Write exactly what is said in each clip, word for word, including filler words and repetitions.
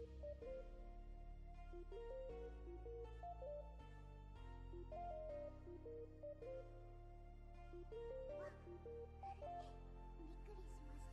びっくりしました。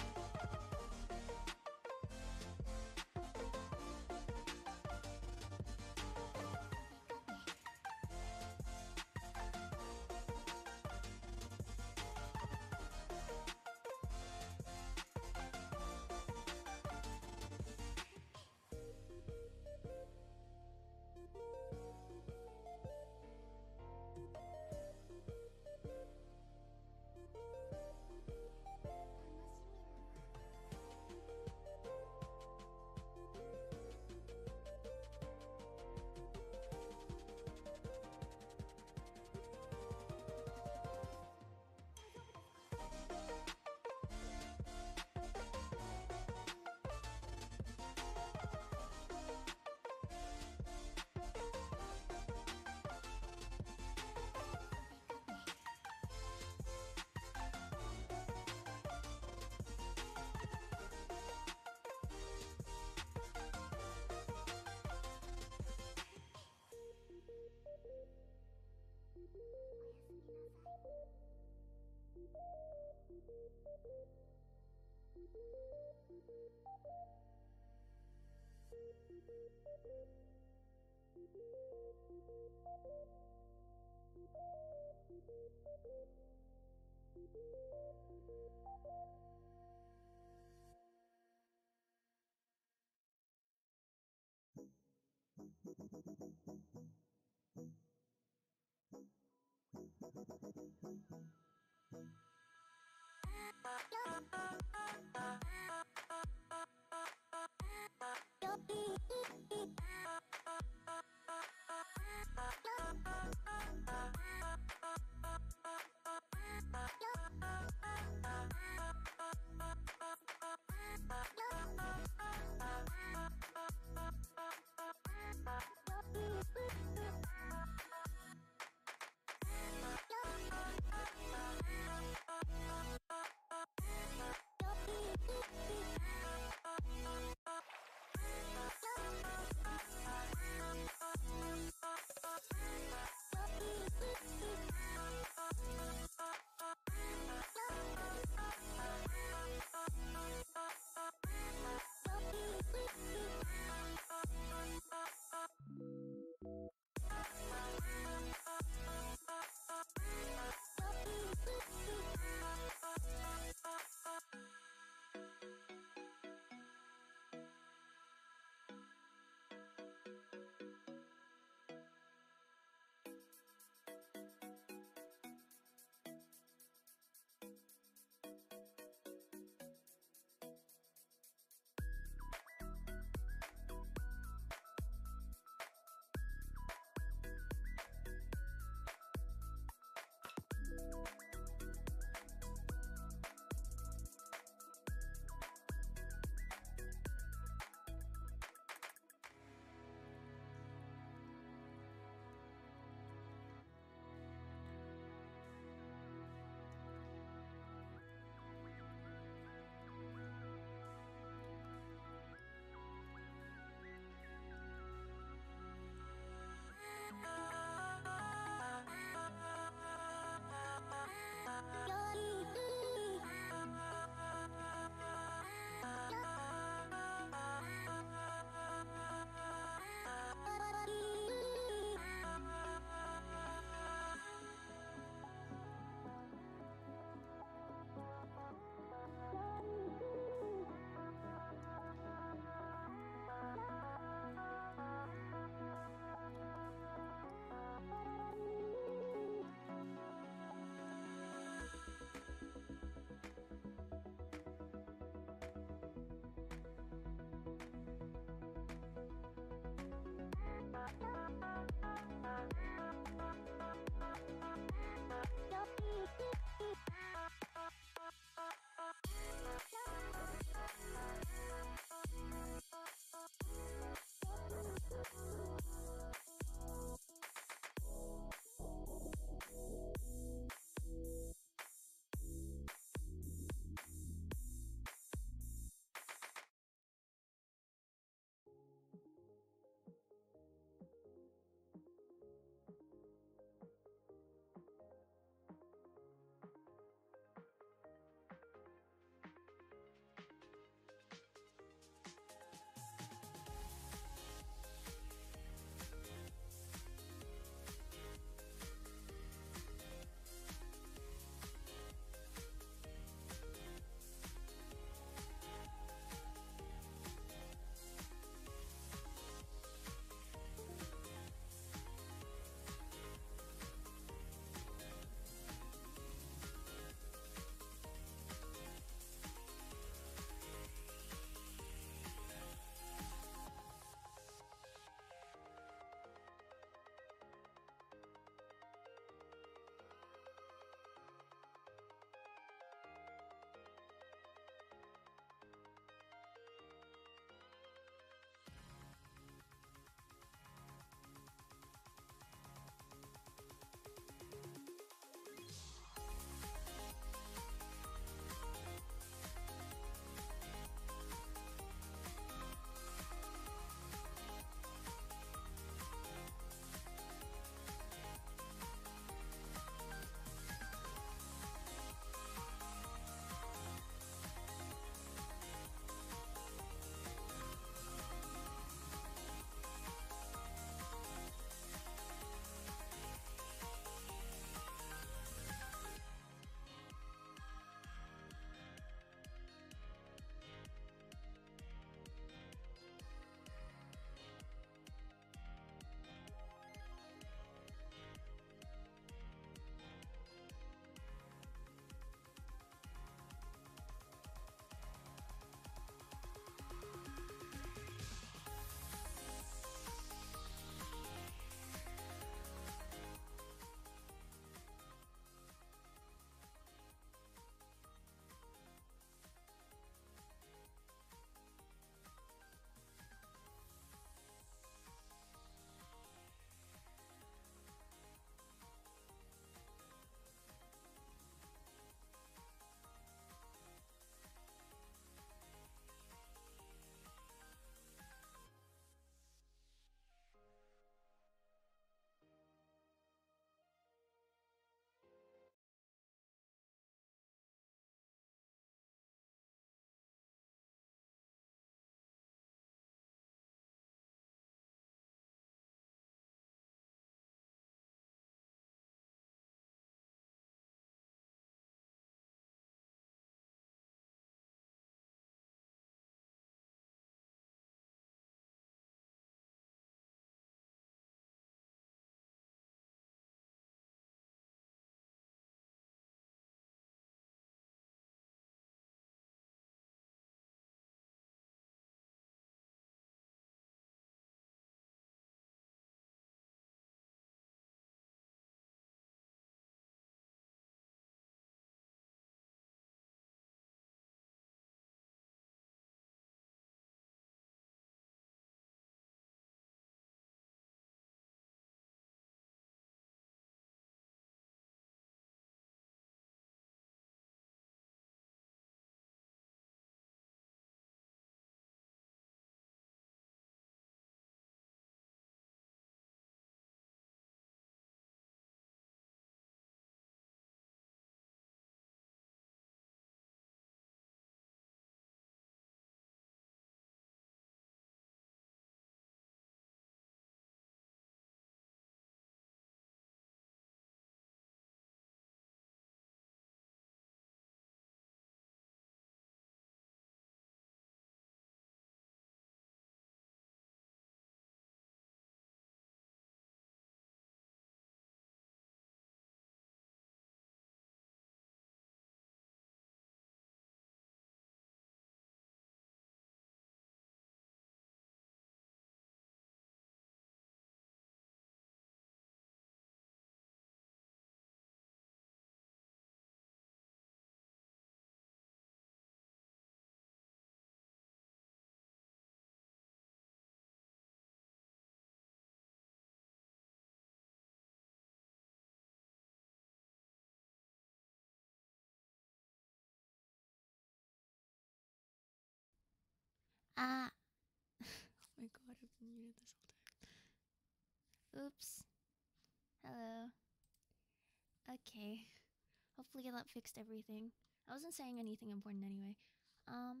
Ah. Oh my god, I've been muted this whole time. Oops. Hello. Okay. Hopefully that fixed everything. I wasn't saying anything important anyway. Um.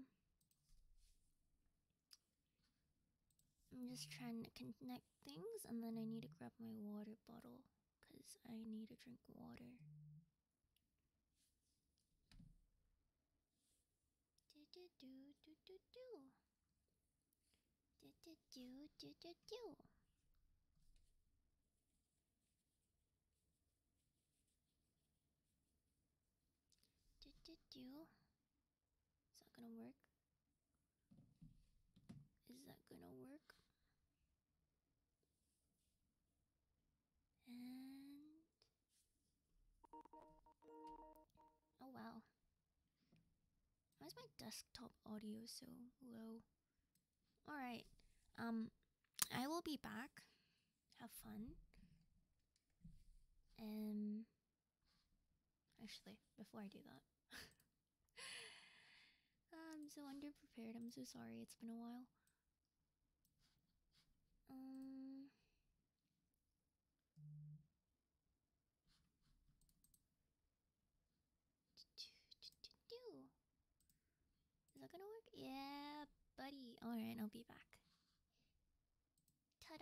I'm just trying to connect things, and then I need to grab my water bottle because I need to drink water. Do do do do do do. Do do do do do do. Do do do. Is that gonna work? Is that gonna work? And oh wow. Why is my desktop audio so low? Alright. Um I will be back. Have fun. Um actually, before I do that. I'm so underprepared. I'm so sorry. It's been a while. Um Is that gonna work? Yeah, buddy. Alright, I'll be back. Ta-da!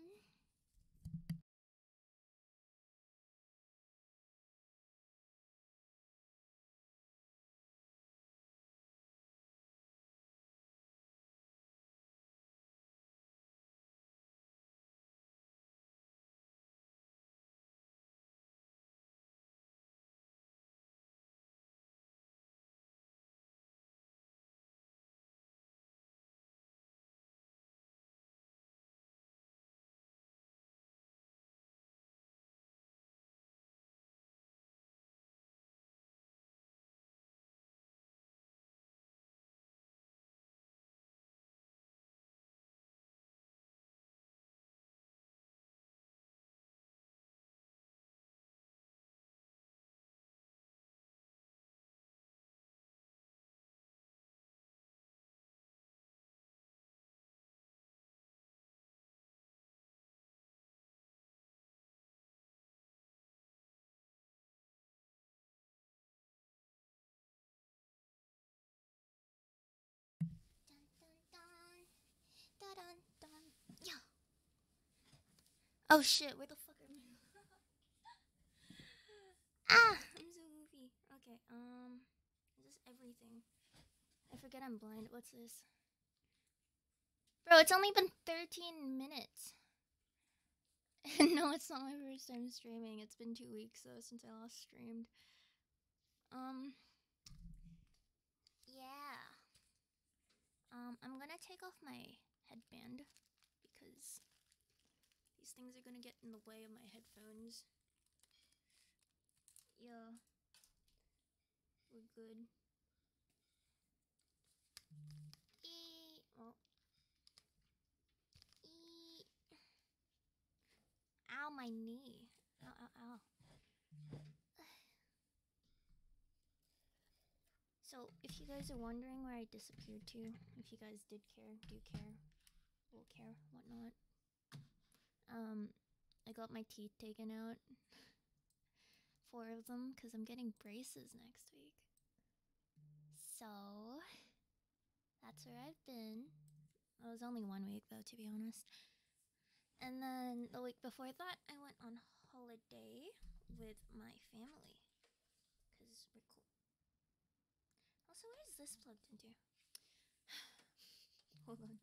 Dun dun dun. Dun dun dun. Yeah. Oh shit, where the fuck am I? Ah! I'm so goofy. Okay, um. Is this everything? I forget I'm blind. What's this? Bro, it's only been thirteen minutes. No, it's not my first time streaming. It's been two weeks though since I last streamed. Um. Yeah. Um, I'm gonna take off my headband because these things are gonna get in the way of my headphones. Yeah. We're good. E oh. E Ow, my knee. Ow, ow, ow. So, if you guys are wondering where I disappeared to, if you guys did care, do care, will care, whatnot. Um, I got my teeth taken out. Four of them, because I'm getting braces next week. So, that's where I've been. It was only one week though, to be honest. And then the week before that, I went on holiday with my family. Because we're cool. Also, where is this plugged into? Hold on.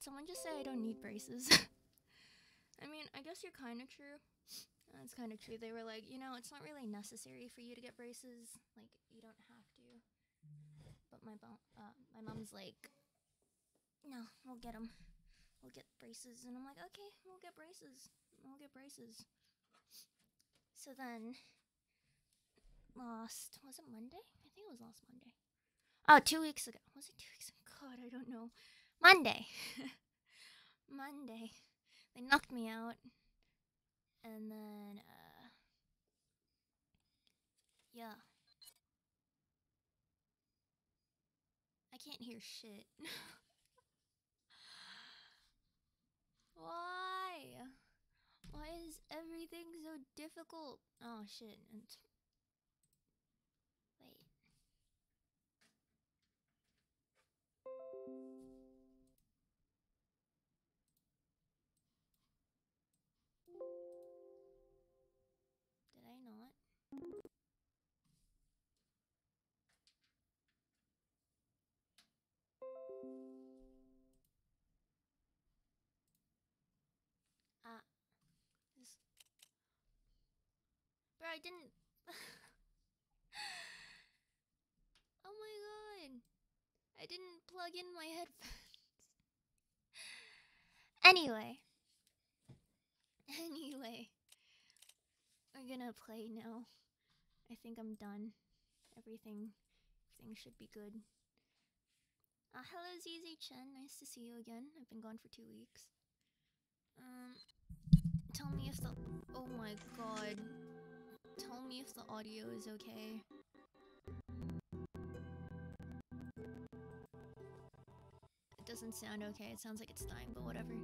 Did someone just say I don't need braces? I mean, I guess you're kind of true. That's kind of true. They were like, you know, it's not really necessary for you to get braces. Like, you don't have to. But my bo- uh, my mom's like, no, we'll get them. We'll get braces. And I'm like, okay, we'll get braces. We'll get braces. So then, last, was it Monday? I think it was last Monday. Oh, two weeks ago. Was it two weeks ago? God, I don't know. Monday. Monday. They knocked me out. And then, uh, yeah. I can't hear shit. Why? Why is everything so difficult? Oh shit. And wait. Did I not? Ah. This. Bro, I didn't. Oh my god. I didn't plug in my headphones. Anyway. Anyway. We're gonna play now. I think I'm done. Everything, everything should be good. Uh, hello Z Z Chen, nice to see you again. I've been gone for two weeks. Um, tell me if the, oh my god. Tell me if the audio is okay. It doesn't sound okay, it sounds like it's dying, but whatever.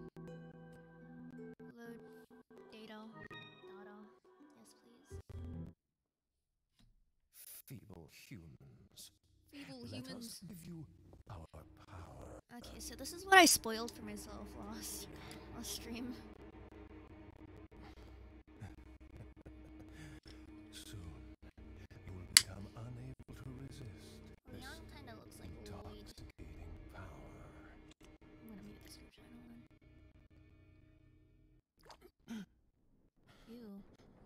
Load data. Data. Yes, please. Feeble humans. Feeble Let humans. us give you our power. Okay, so this is what I spoiled for myself last, last stream. Soon, you will become unable to resist this Leon kinda looks like Lloyd. intoxicating power. I'm gonna mute this for channel one. Ew.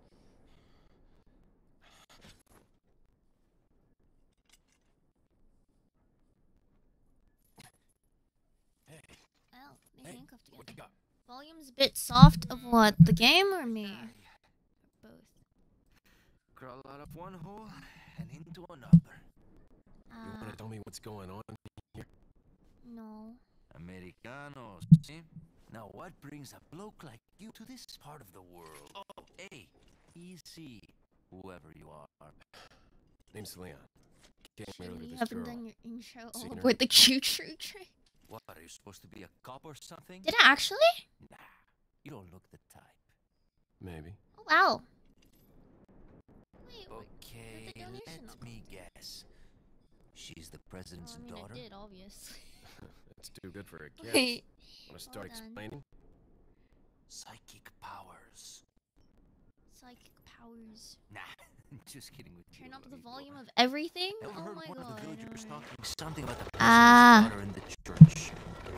Hey, Oh, they hey, handcuffed what together. you got? Volume's a bit soft of what? The game or me? Both. Crawl out of one hole and into another. You Uh, want to tell me what's going on here? no. Americanos, see? Now what brings a bloke like you to this part of the world? Oh, hey, easy, whoever you are. Name's Leon. Came here Shit, with you this haven't girl. done your intro all Seen her? aboard the choo-choo train. What, are you supposed to be a cop or something? Did I actually? Nah, you don't look the type. Maybe. Oh, wow. Wait, wait. Okay, the donation let not me guess. She's the Well, president's I mean, daughter? I did, obviously. That's too good for a kid. Wait. Want to start hold on. explaining? Psychic powers. Psychic powers. Nah, just kidding with you. Turn up the amigo. volume of everything? I Oh overheard my one god. of the villagers alright. talking something about the president's Ah. daughter in the church.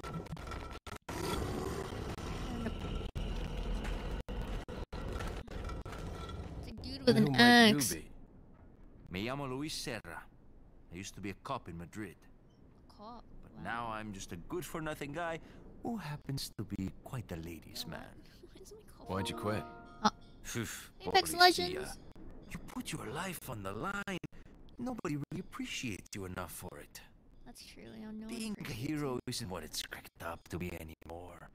It's a dude with And an who might you axe. be? Me llamo Luis Serra. I used to be a cop in Madrid, Cop. but Wow. now I'm just a good-for-nothing guy who happens to be quite the ladies' man. Why is my cop Why'd you quit? Phew, Apex Policia. Legends. You put your life on the line. Nobody really appreciates you enough for it. That's true, Leon. No one Being a appreciates hero it. isn't what it's cracked up to be anymore.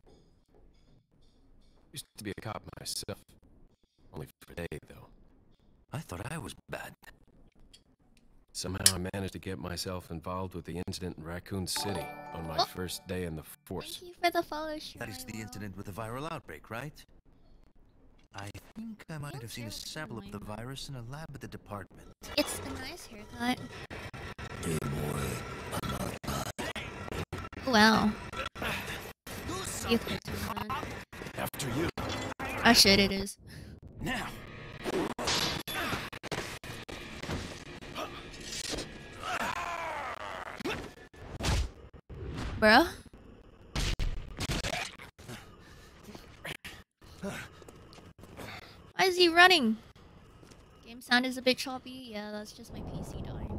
Used to be a cop myself. Only for a day, though. I thought I was bad. Somehow I managed to get myself involved with the incident in Raccoon City on my Oh. first day in the force. Thank you for the follow, That is the Shirley. incident with the viral outbreak, right? I think I might Leon's have seen a hair looks sample of the annoying. virus in a lab at the department. It's a nice haircut. Wow. You could do that. After you. Ah, shit, it is. Now! Bruh. Why is he running? Game sound is a bit choppy. Yeah, that's just my P C dying.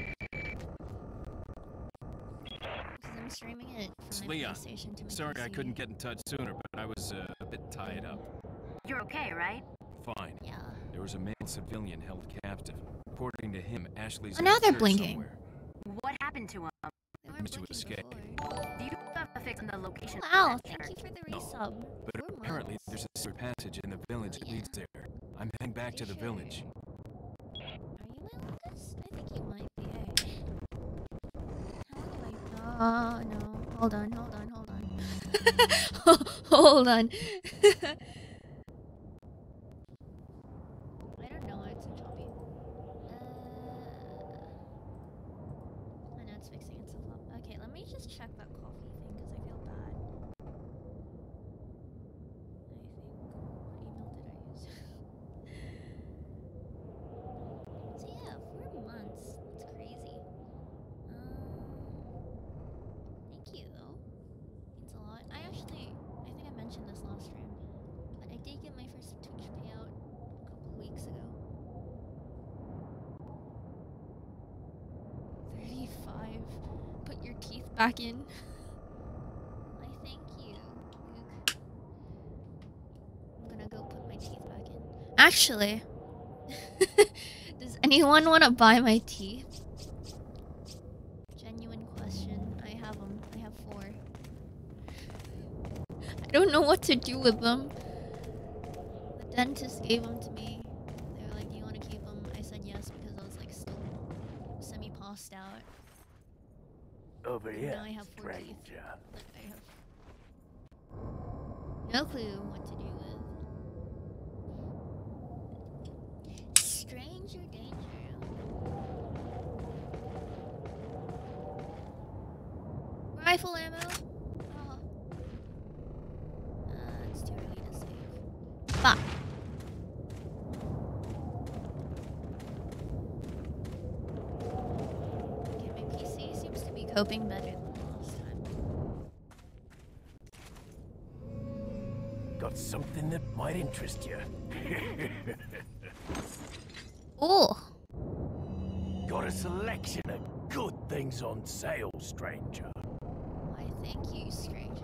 Because I'm streaming it from my Leon. PlayStation to my Sorry P C. I couldn't get in touch sooner, but I was uh, a bit tied up. You're okay, right? Fine. Yeah. There was a male civilian held captive. According to him, Ashley's Oh, in now a they're church blinking. somewhere. What happened to him? They weren't Managed to blinking escape. before. Do you have a fix on the location? of Wow, that thank church? you for the No, resub. But Four apparently, months. there's a secret passage in the village Oh, that yeah. leads there. I'm heading back to the Sure. village. Are you my Lucas? I think you might be. Hey. How do I? Oh no! Hold on! Hold on! Hold on! Hold on! I don't know. It's a choppy. Uh, I know it's fixing itself up. Okay, let me just check that coffee thing because I feel bad. I think. What email did I use? So yeah, four months. That's crazy. Um, thank you though. Means a lot. I actually, I think I mentioned this last stream, but I did get my first Twitch payout a couple weeks ago. thirty-five. Put your teeth back in. I thank you, Luke. I'm gonna go put my teeth back in. Actually, does anyone want to buy my teeth? Genuine question. I have them. I have four. I don't know what to do with them. The dentist gave them to me. They were like, "Do you want to keep them?" I said yes because I was like still semi-passed out. Over here, Now I have four teeth. stranger. But I have no clue what to do with. Stranger danger. Rifle ammo. Oh. Uh, it's too early to save. Fuck. Okay, my P C seems to be coping better than last time. Got something that might interest you. Oh. Got a selection of good things on sale, stranger. Why, thank you, stranger.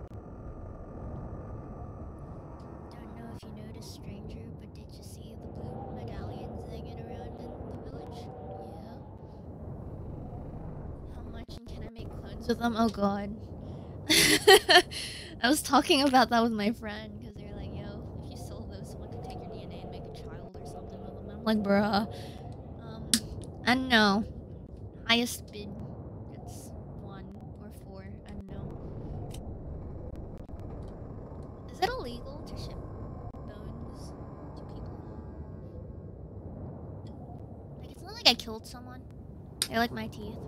Don't know if you noticed, stranger, but did you see the blue medallions hanging around in the village? Yeah. How much and can I make clones with them? Oh god. I was talking about that with my friend because they're like, yo, if you sold those, someone could take your D N A and make a child or something with them. I'm like, bruh. Um, I don't know. Highest bid, it's one or four. I don't know. Is it illegal to ship bones to people? Like, it's not like I killed someone. They're like my teeth.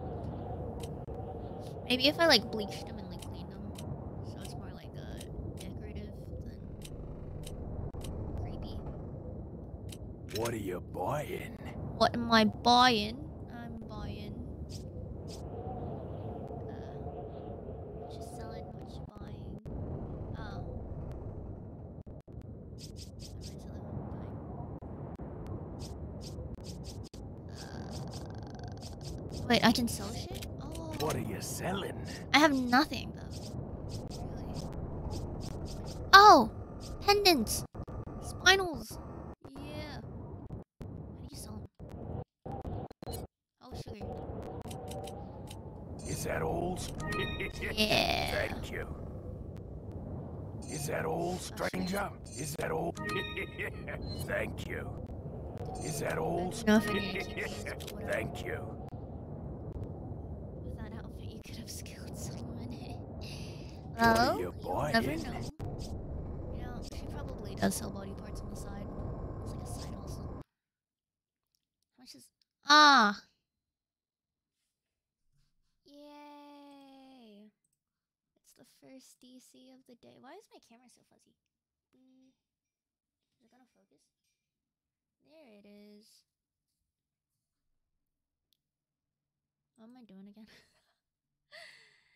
Maybe if I like bleached them and like cleaned them, so it's more like uh, decorative than creepy. What are you buying? What am I buying? I'm buying. Uh, what you selling? What you buying? Oh. What am I selling? What am I buying? Uh, wait, I can sell shit? Oh. What are you selling? I have nothing though. Really. Oh! Pendants! Spinals! Yeah. How do you sell them? Oh, sugar. Is that all? Yeah. Thank you. Is that all, stranger? Is that all? Thank you. Is that all? I don't know if I need to keep these, but whatever. Thank you. With that outfit, you could have skilled someone. What are Well, you you'll never buying? know. You know, she probably does sell body parts on the side. It's like a side hustle. How much is... Ah! Yay! It's the first D C of the day. Why is my camera so fuzzy? Mm. Is it gonna focus? There it is. What am I doing again?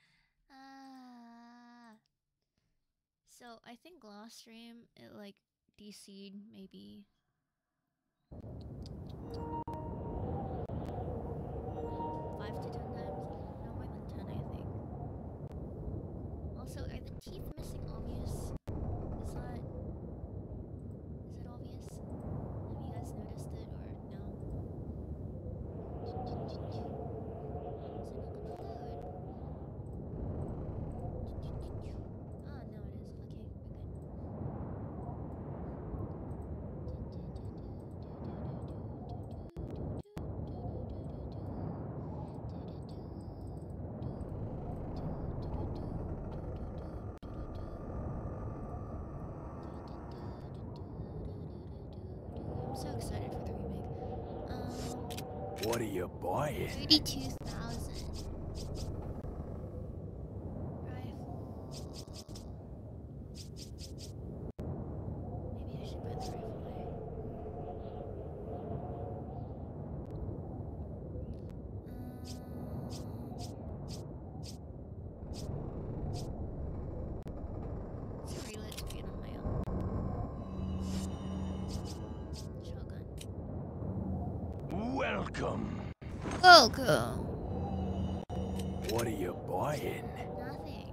Ah. So I think last stream it like D C'd maybe. Five to ten times? No more than ten, I think. Also, are the teeth missing obvious? Is that... Is it obvious? Have you guys noticed it or no? Is it not gonna load? Ah, no it is. Okay, we're good. I'm so excited for the remake. Um, What are you buying? thirty-two thousand. Rifle. Maybe I should buy the rifle. Um, it's a reload speed on my own. Shotgun. Welcome. Welcome. What are you buying? Nothing.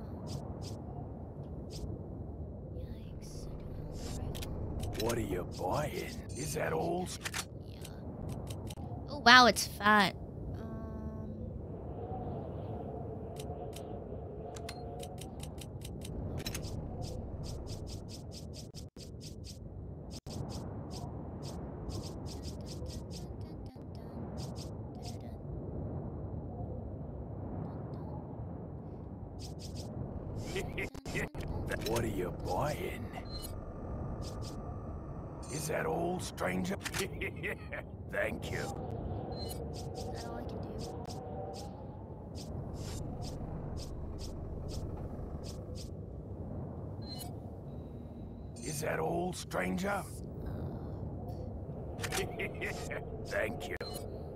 Oh. Yikes. Rifle. What are you buying? Is that all? Yeah. Oh wow, it's fat. Um. What are you buying? Is that all, stranger? Thank you. Is that all I can do? Is that all, stranger? Thank you.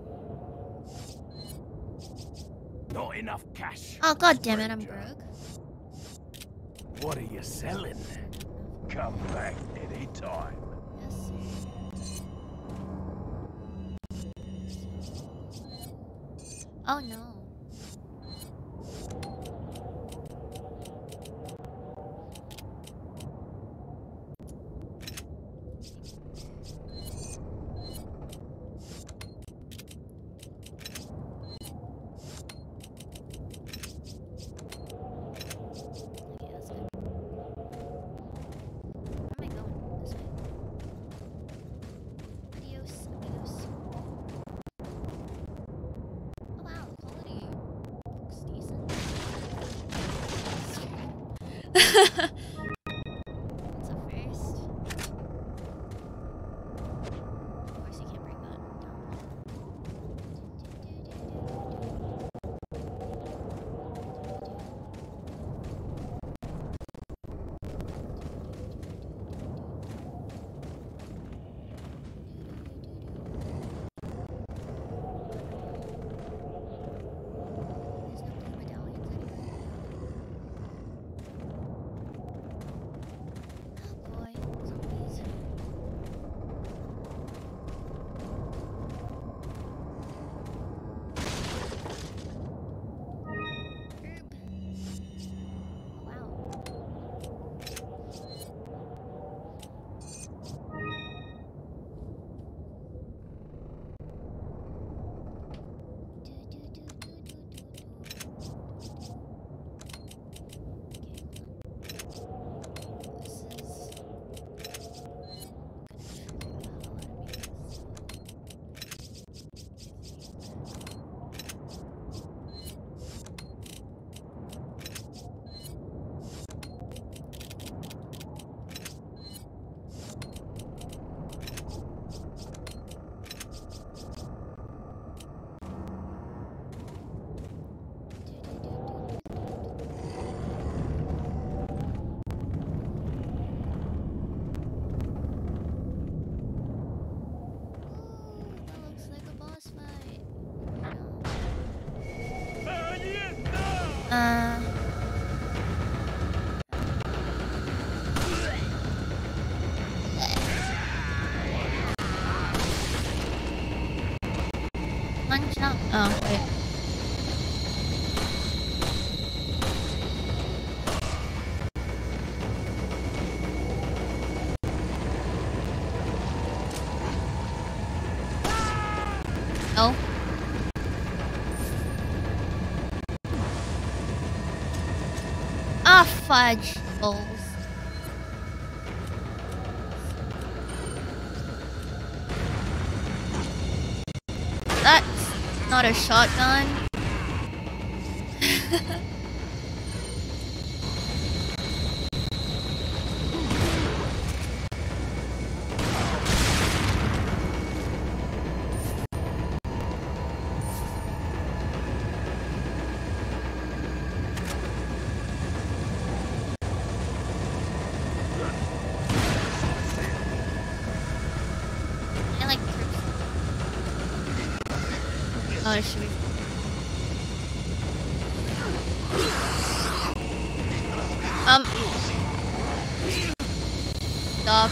Not enough cash. Oh god damn it, I'm stranger. broke. What are you selling? Come back anytime. Yes, sir. Oh no. Okay, that's good. Where am I going? This way. Adios, amigos. Oh wow, the quality looks decent. That's a first. Of course, you can't bring that down. There's no blue medallions anywhere. can't jump. Oh, wait. Oh. Ah, fudge balls. That's not a shotgun. I like troops. Oh, should we? Um. Doc.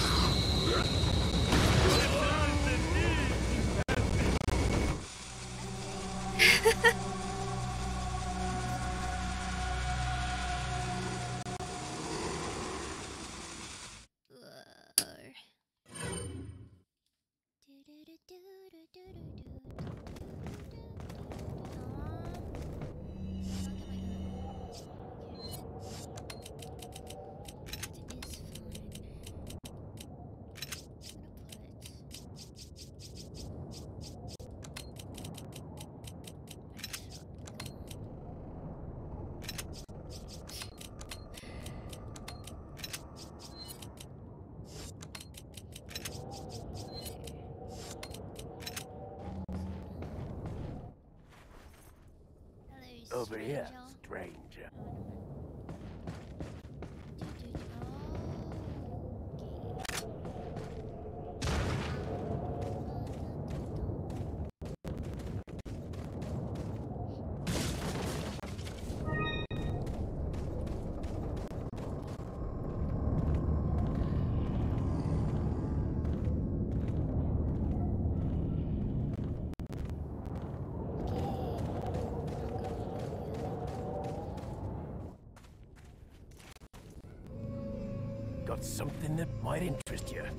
Over here, stranger. Got something that might interest you.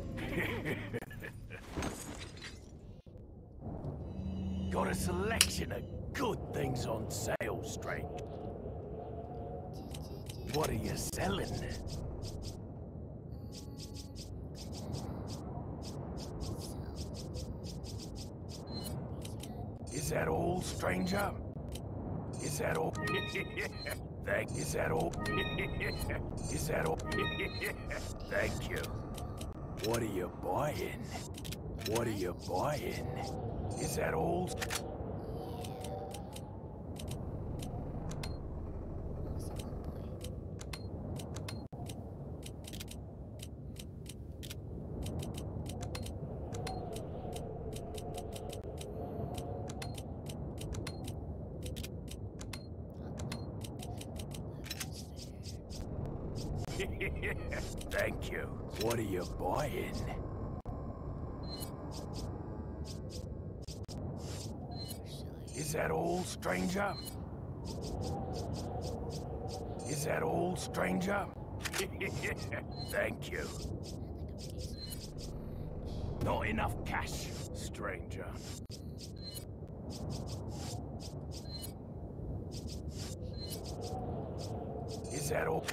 Got a selection of good things on sale, stranger. What are you selling? Is that all, stranger? Is that all? Thank. Is that all? Is that all? Thank you. What are you buying? What are you buying? Is that all? Thank you. What are you buying? Is that all, stranger? Is that all, stranger? Thank you. Not enough cash, stranger. Is that all?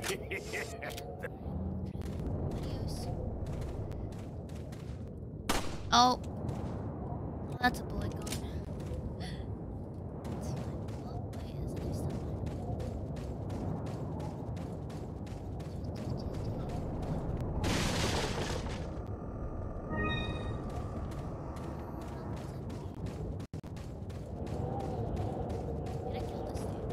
Oh. That's a bullet gun. That's fine. Oh, wait, is there someone? Did I kill this dude?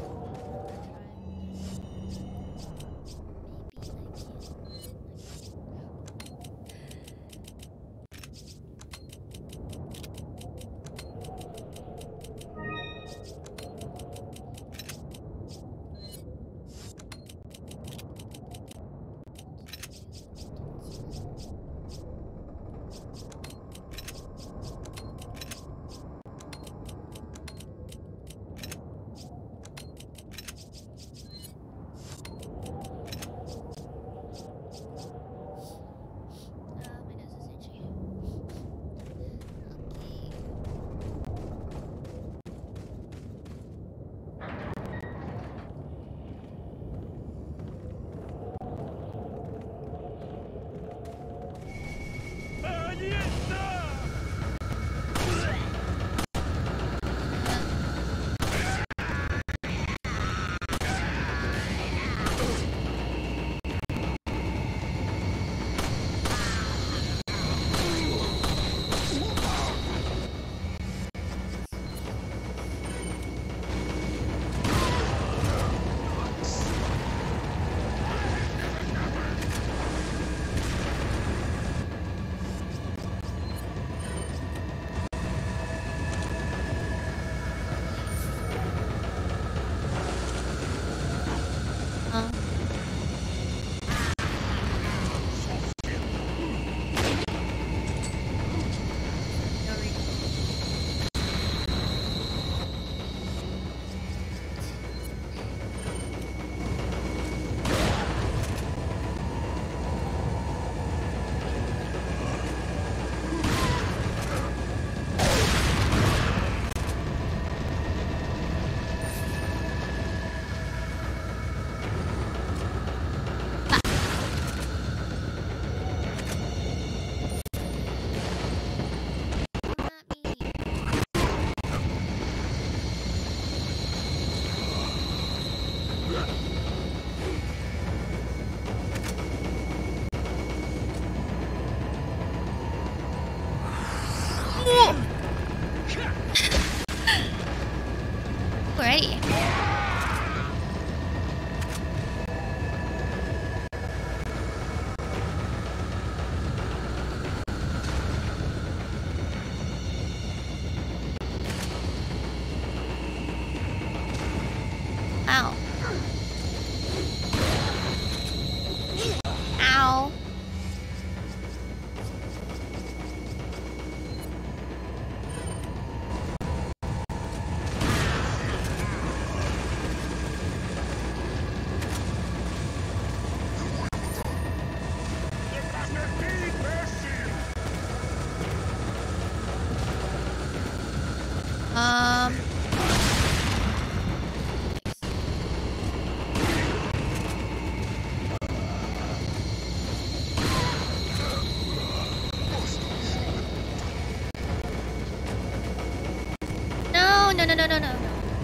no, no, no.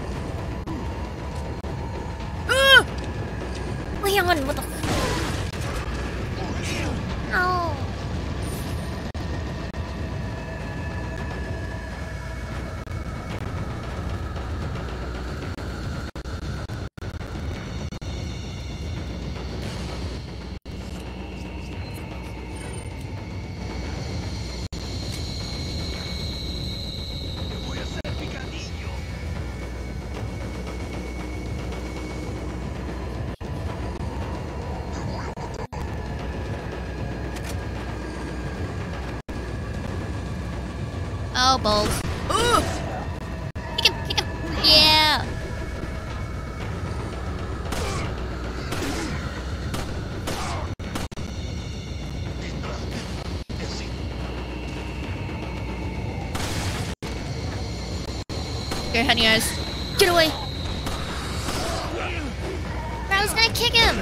Ah! Leon, what the f- Ow. Oh, balls. Ooh! Kick him, kick him. Yeah. Here, honey eyes. Get away. I was gonna kick him.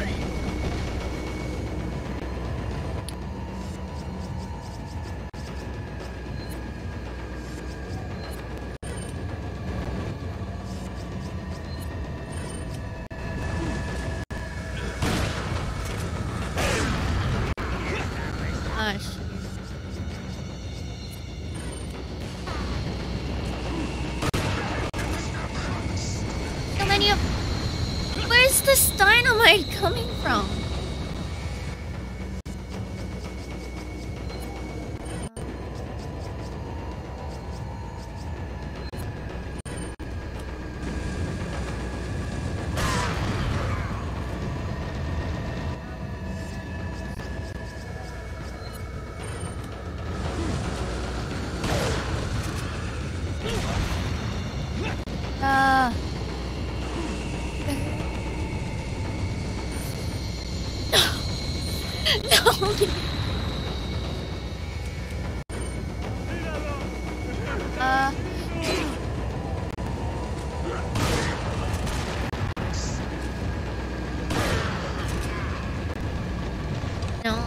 Gosh. So many of... Where's this dynamite coming from? Uh... No! Uh... No.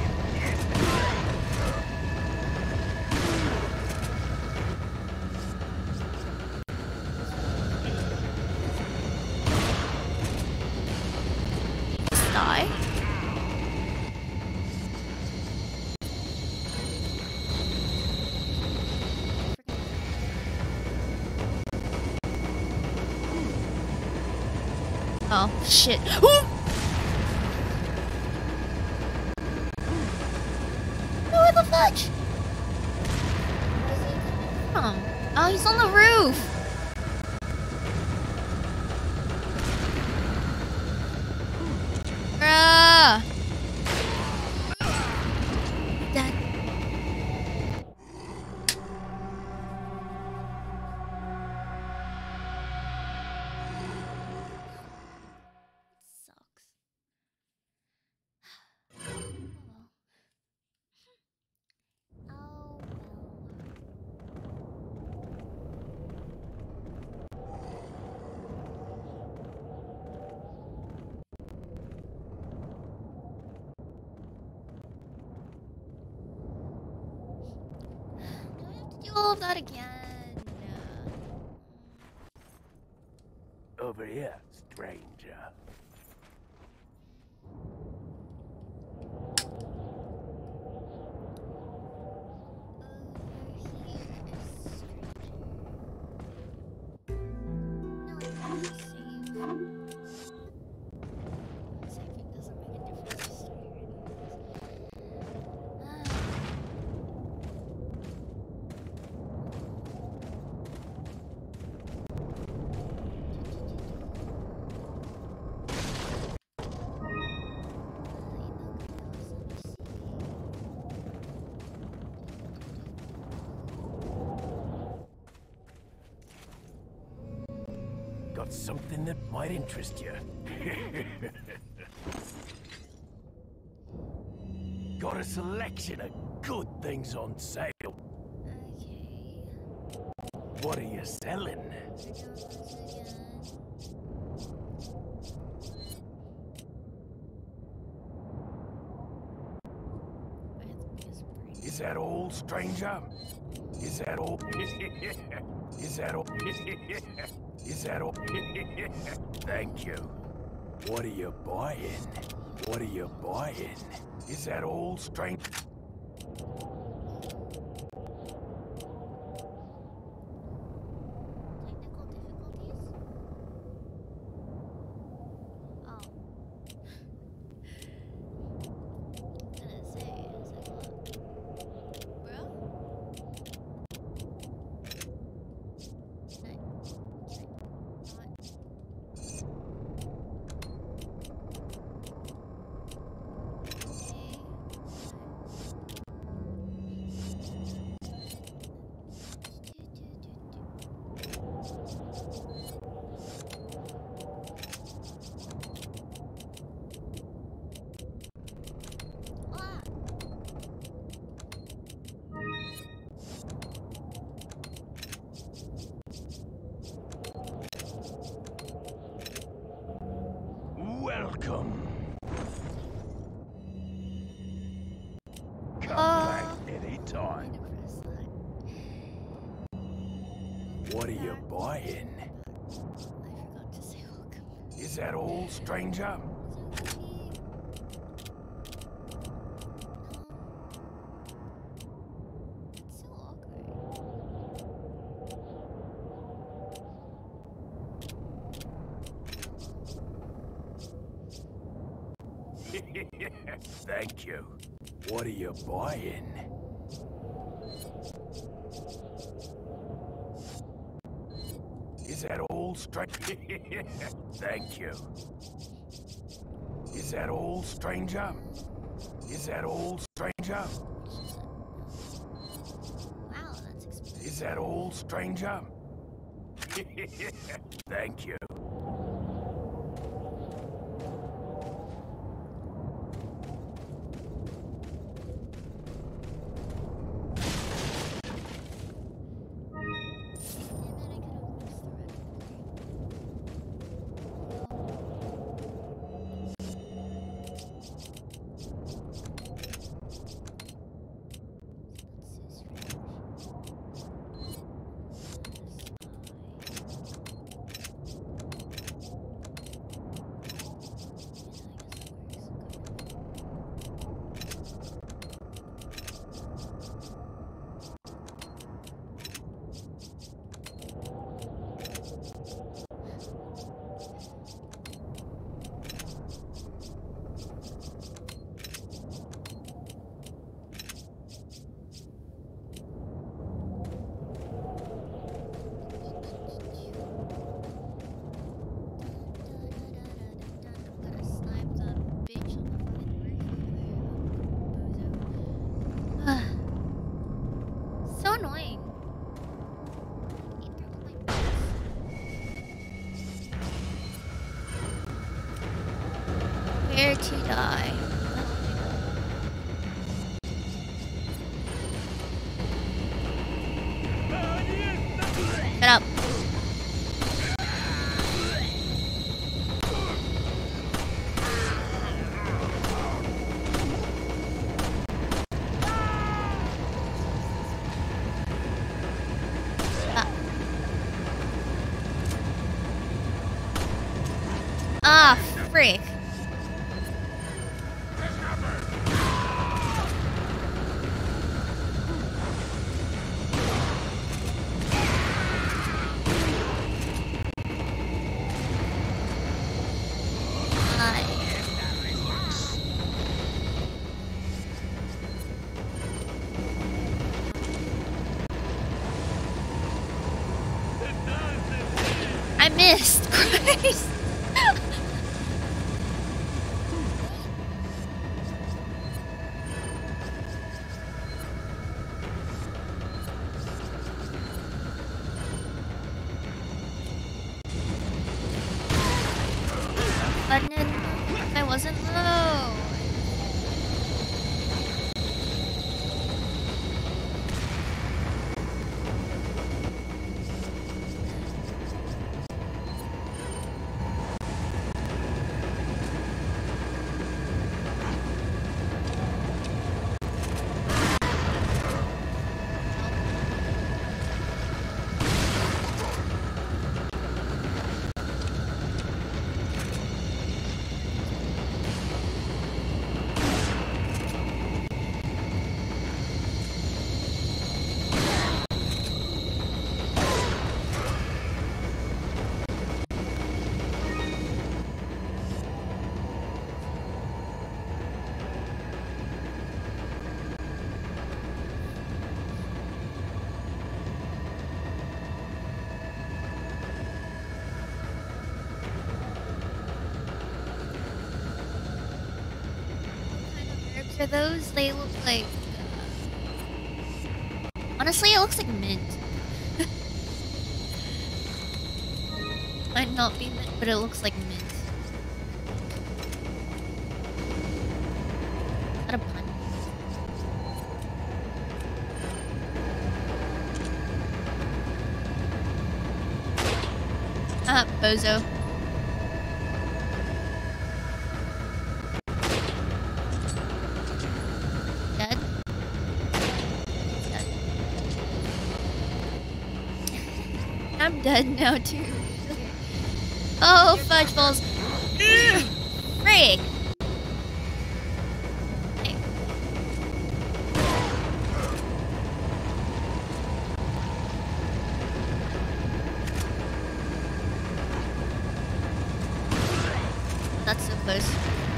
Die? Oh, shit. Where the fudge? Where's he coming from? Oh, he's on the roof. Bruh. Dad. Sucks. Oh well. Do I have to do all of that again? Over here, stranger. Saving doesn't make a difference. Got something that might interest you. Got a selection of good things on sale. Okay. What are you selling? Is that all, stranger? Is that all? Is that all? Is that all? Thank you. What are you buying? What are you buying? Is that all, strange? Technical difficulties? Oh. Didn't say. I was like, what? Bro? Can I? Can I? What? Ah! Welcome. Come Oh. back anytime. I press that. What are you buying? I forgot to say welcome. Is that all, stranger? It's so awkward. Thank you. What are you buying? Is that all, stranger? Thank you. Is that all, stranger? Is that all, stranger? Wow, that's expensive. Is that all, stranger? Thank you. So annoying. Where to die? Shut up. Ah, frick. I missed. Christ. But then I wasn't low. For those, they look like. Uh, honestly, it looks like mint. Might not be mint, but it looks like mint. Not a pun. Ah, bozo. Dead? Dead. I'm dead now too. Oh, fudge balls. Frick. Hey. That's so close.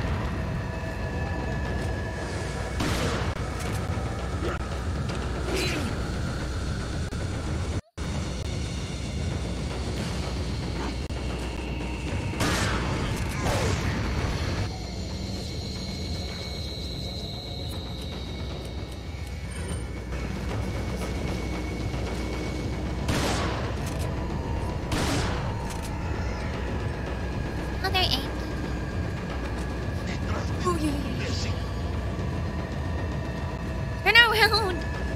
Another aim. Oh, yeah, yeah, yeah. Turn around!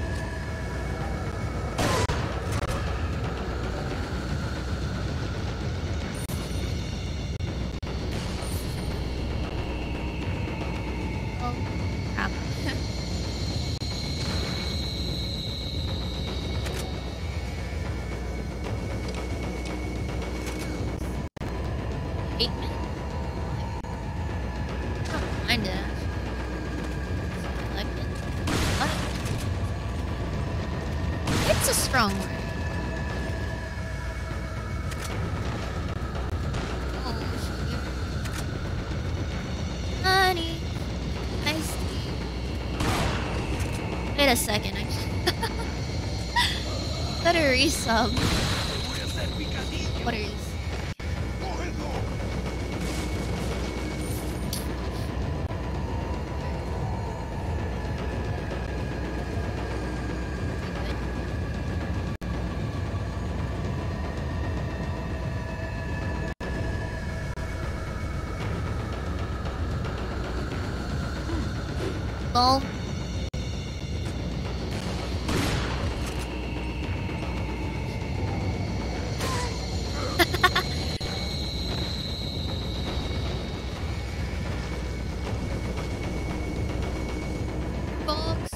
Oh, crap. Eight minutes. Oh, kinda. I like it. What? It's a strong word. Oh, shit. Honey, I see. Wait a second, actually. Better resub. What is? Lol. Box.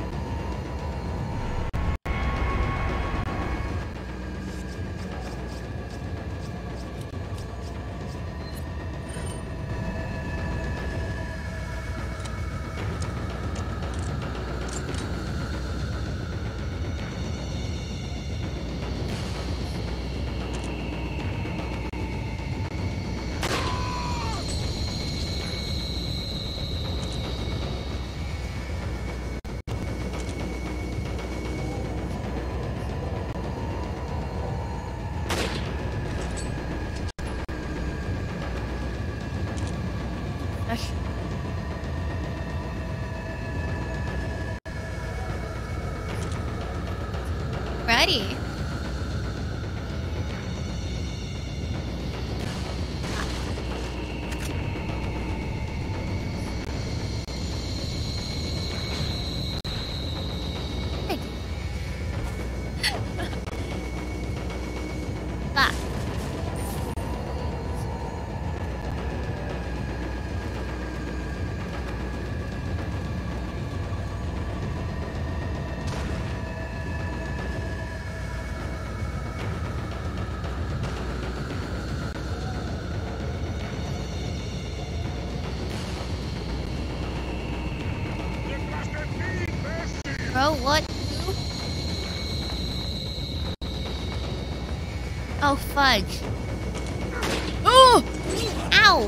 Gosh. Ready. Back. Bro, what? Oh, fudge. Oh! Ow!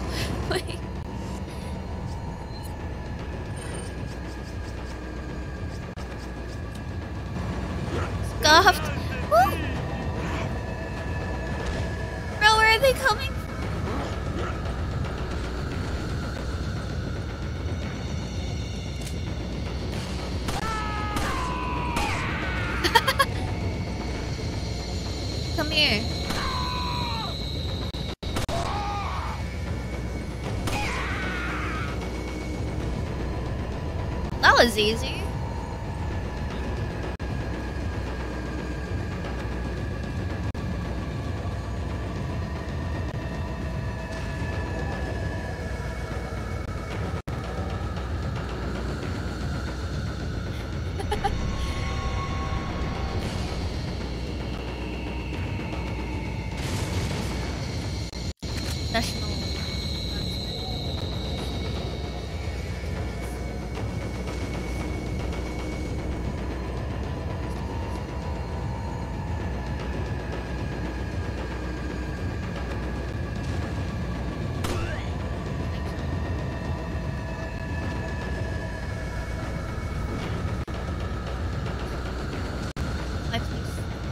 Scuffed. Woo! Bro, where are they coming? here. That was easy. National. Hi, please.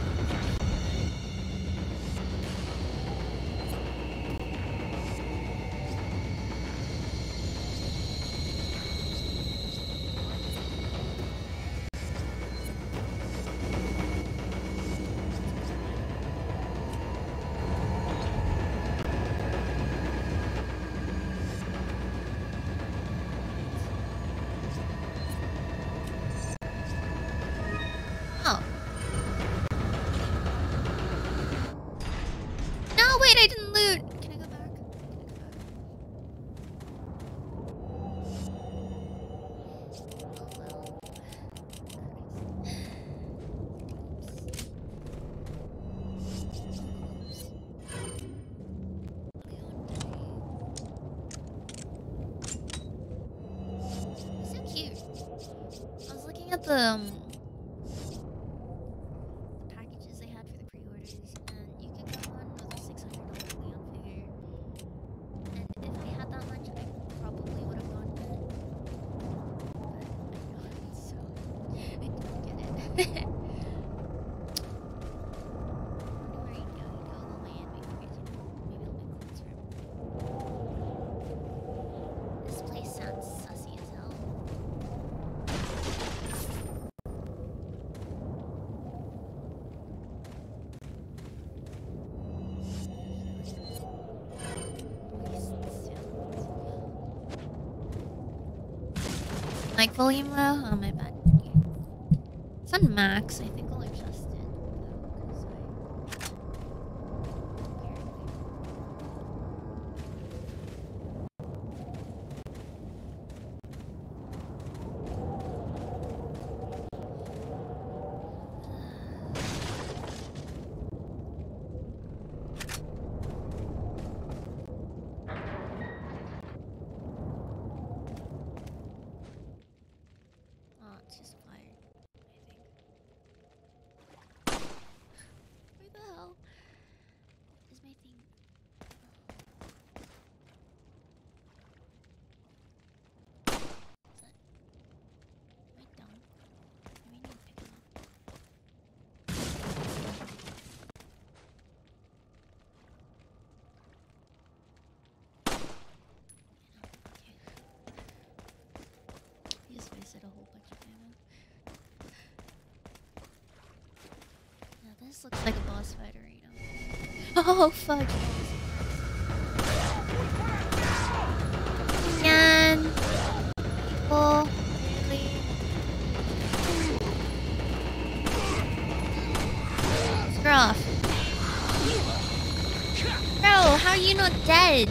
Oh. No, wait, I didn't loot. Can I go back? So cute. I was looking at the um, packages they had for the pre-orders, and you could go on with a six hundred dollar Leon figure. And if I had that much, I probably would have gone with it. But I don't, so I didn't get it. Where you go, you go all the way and make figures, you know. Maybe it'll make clothes for him. This place sounds sussy as hell. Mic volume low? Oh, my bad. It's on max. I think I'll adjust it. though, 'cause I- Oh, it's just fired, I think. Where the hell is my thing? Is that... Am I dumb? Maybe I need to pick them up. Okay. I just wasted a whole bunch of ammo. Yeah, this looks like a boss fight arena. Oh, fuck. Again. People. Really. Screw off. Bro, how are you not dead?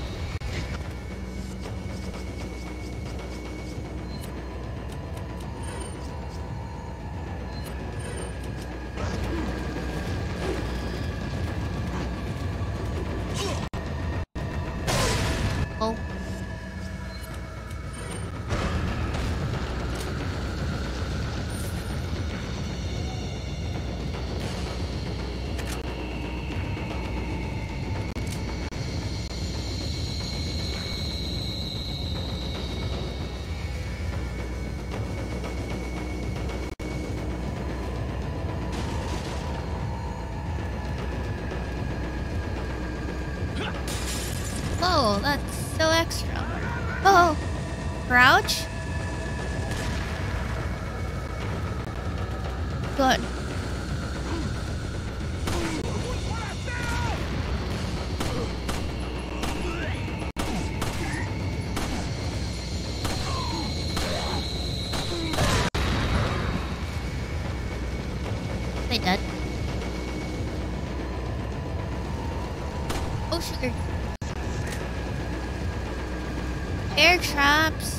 Oh. Whoa, that's so extra. Oh, crouch? Good. they dead? Oh, sugar. Air traps.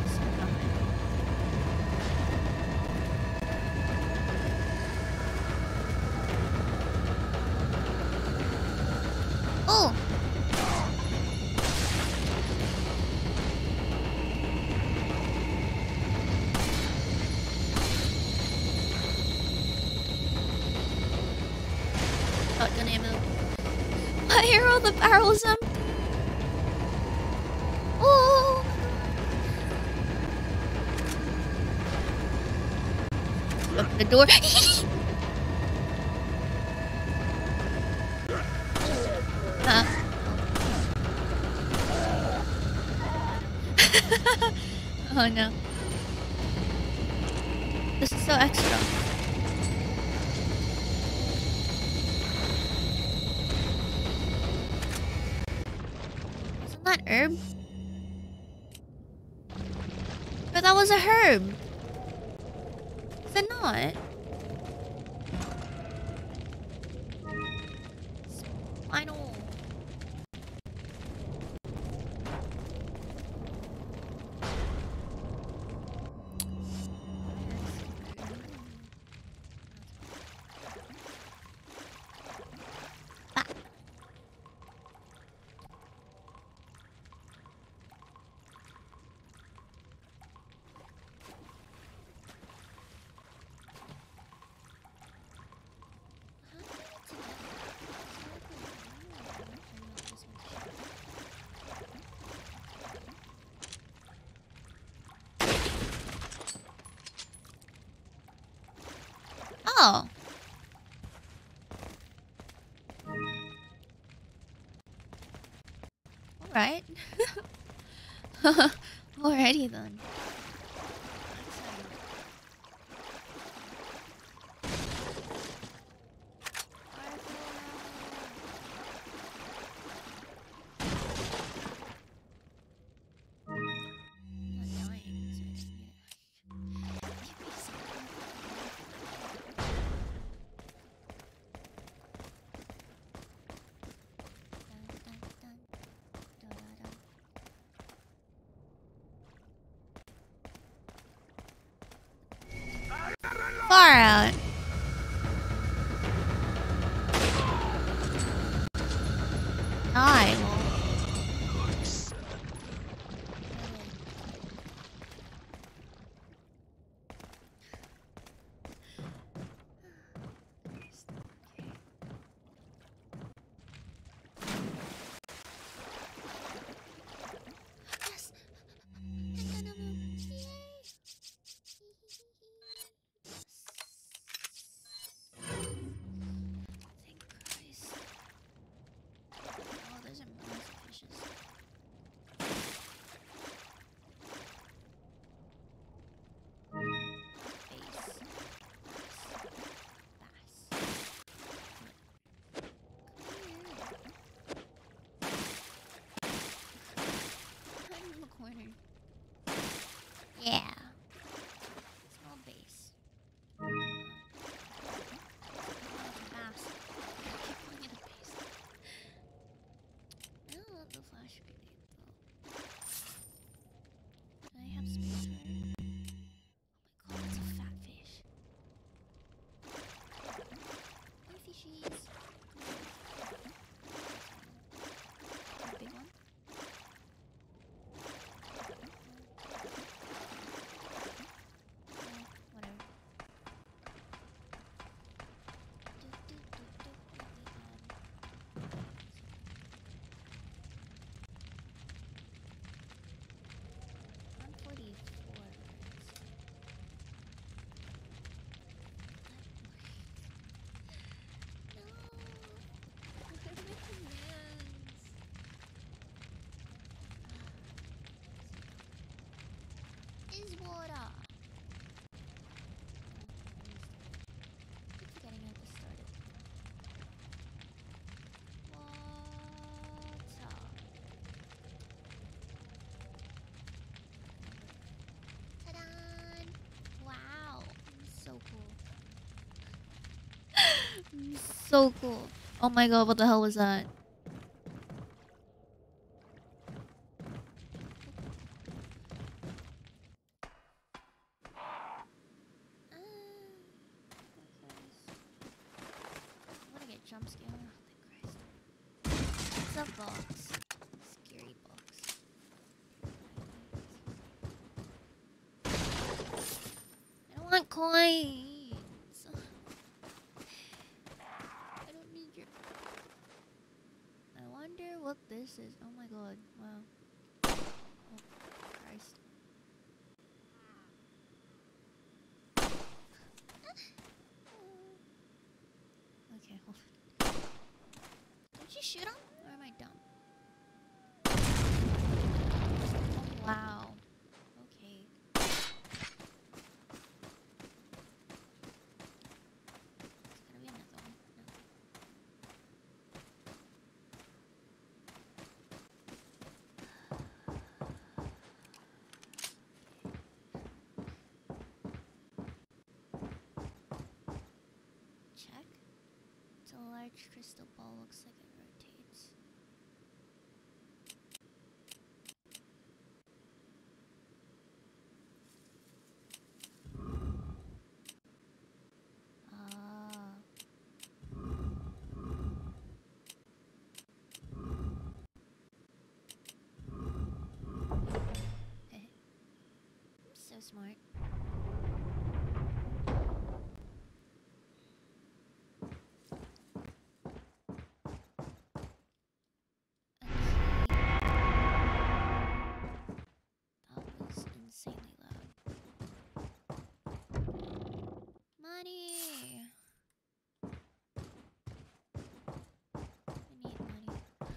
Oh. Shotgun ammo. My hero, the barrel's empty. Oh. Open the door. Huh? Oh no. This is so extra. Isn't that herb? But that was a herb. Is it not? Spinal. Ah. Oh. Alright. Alrighty then. Far out. Die. Yes. Thank Christ. Oh, those are massive fishes. Bass. Bass. I'm in the corner. Yeah. Small base. Bass. I keep calling it a base. I don't love the flash grenade though. Do I have space for it? Oh my god, that's a fat fish. Hey fishies. A big one? Oh, whatever. Do, do, do, do, do, um. one forty-four. No. What are my commands? Is water. Keep forgetting how to start it. Water. Ta-da! Wow, so cool. So cool. Oh my god, what the hell was that? I wanna get jump scare. Oh, thank Christ. It's a box. Scary box. I don't want coins. I don't need your. I wonder what this is. Oh my god. Wow. Oh, Christ. Okay, hold on. Did you shoot him? Or am I dumb? Oh, wow. Okay. There's gotta be another one. No. Check. It's a large crystal ball, looks like it rotates. Ah. I'm so smart. That was insanely loud. Money! I need money.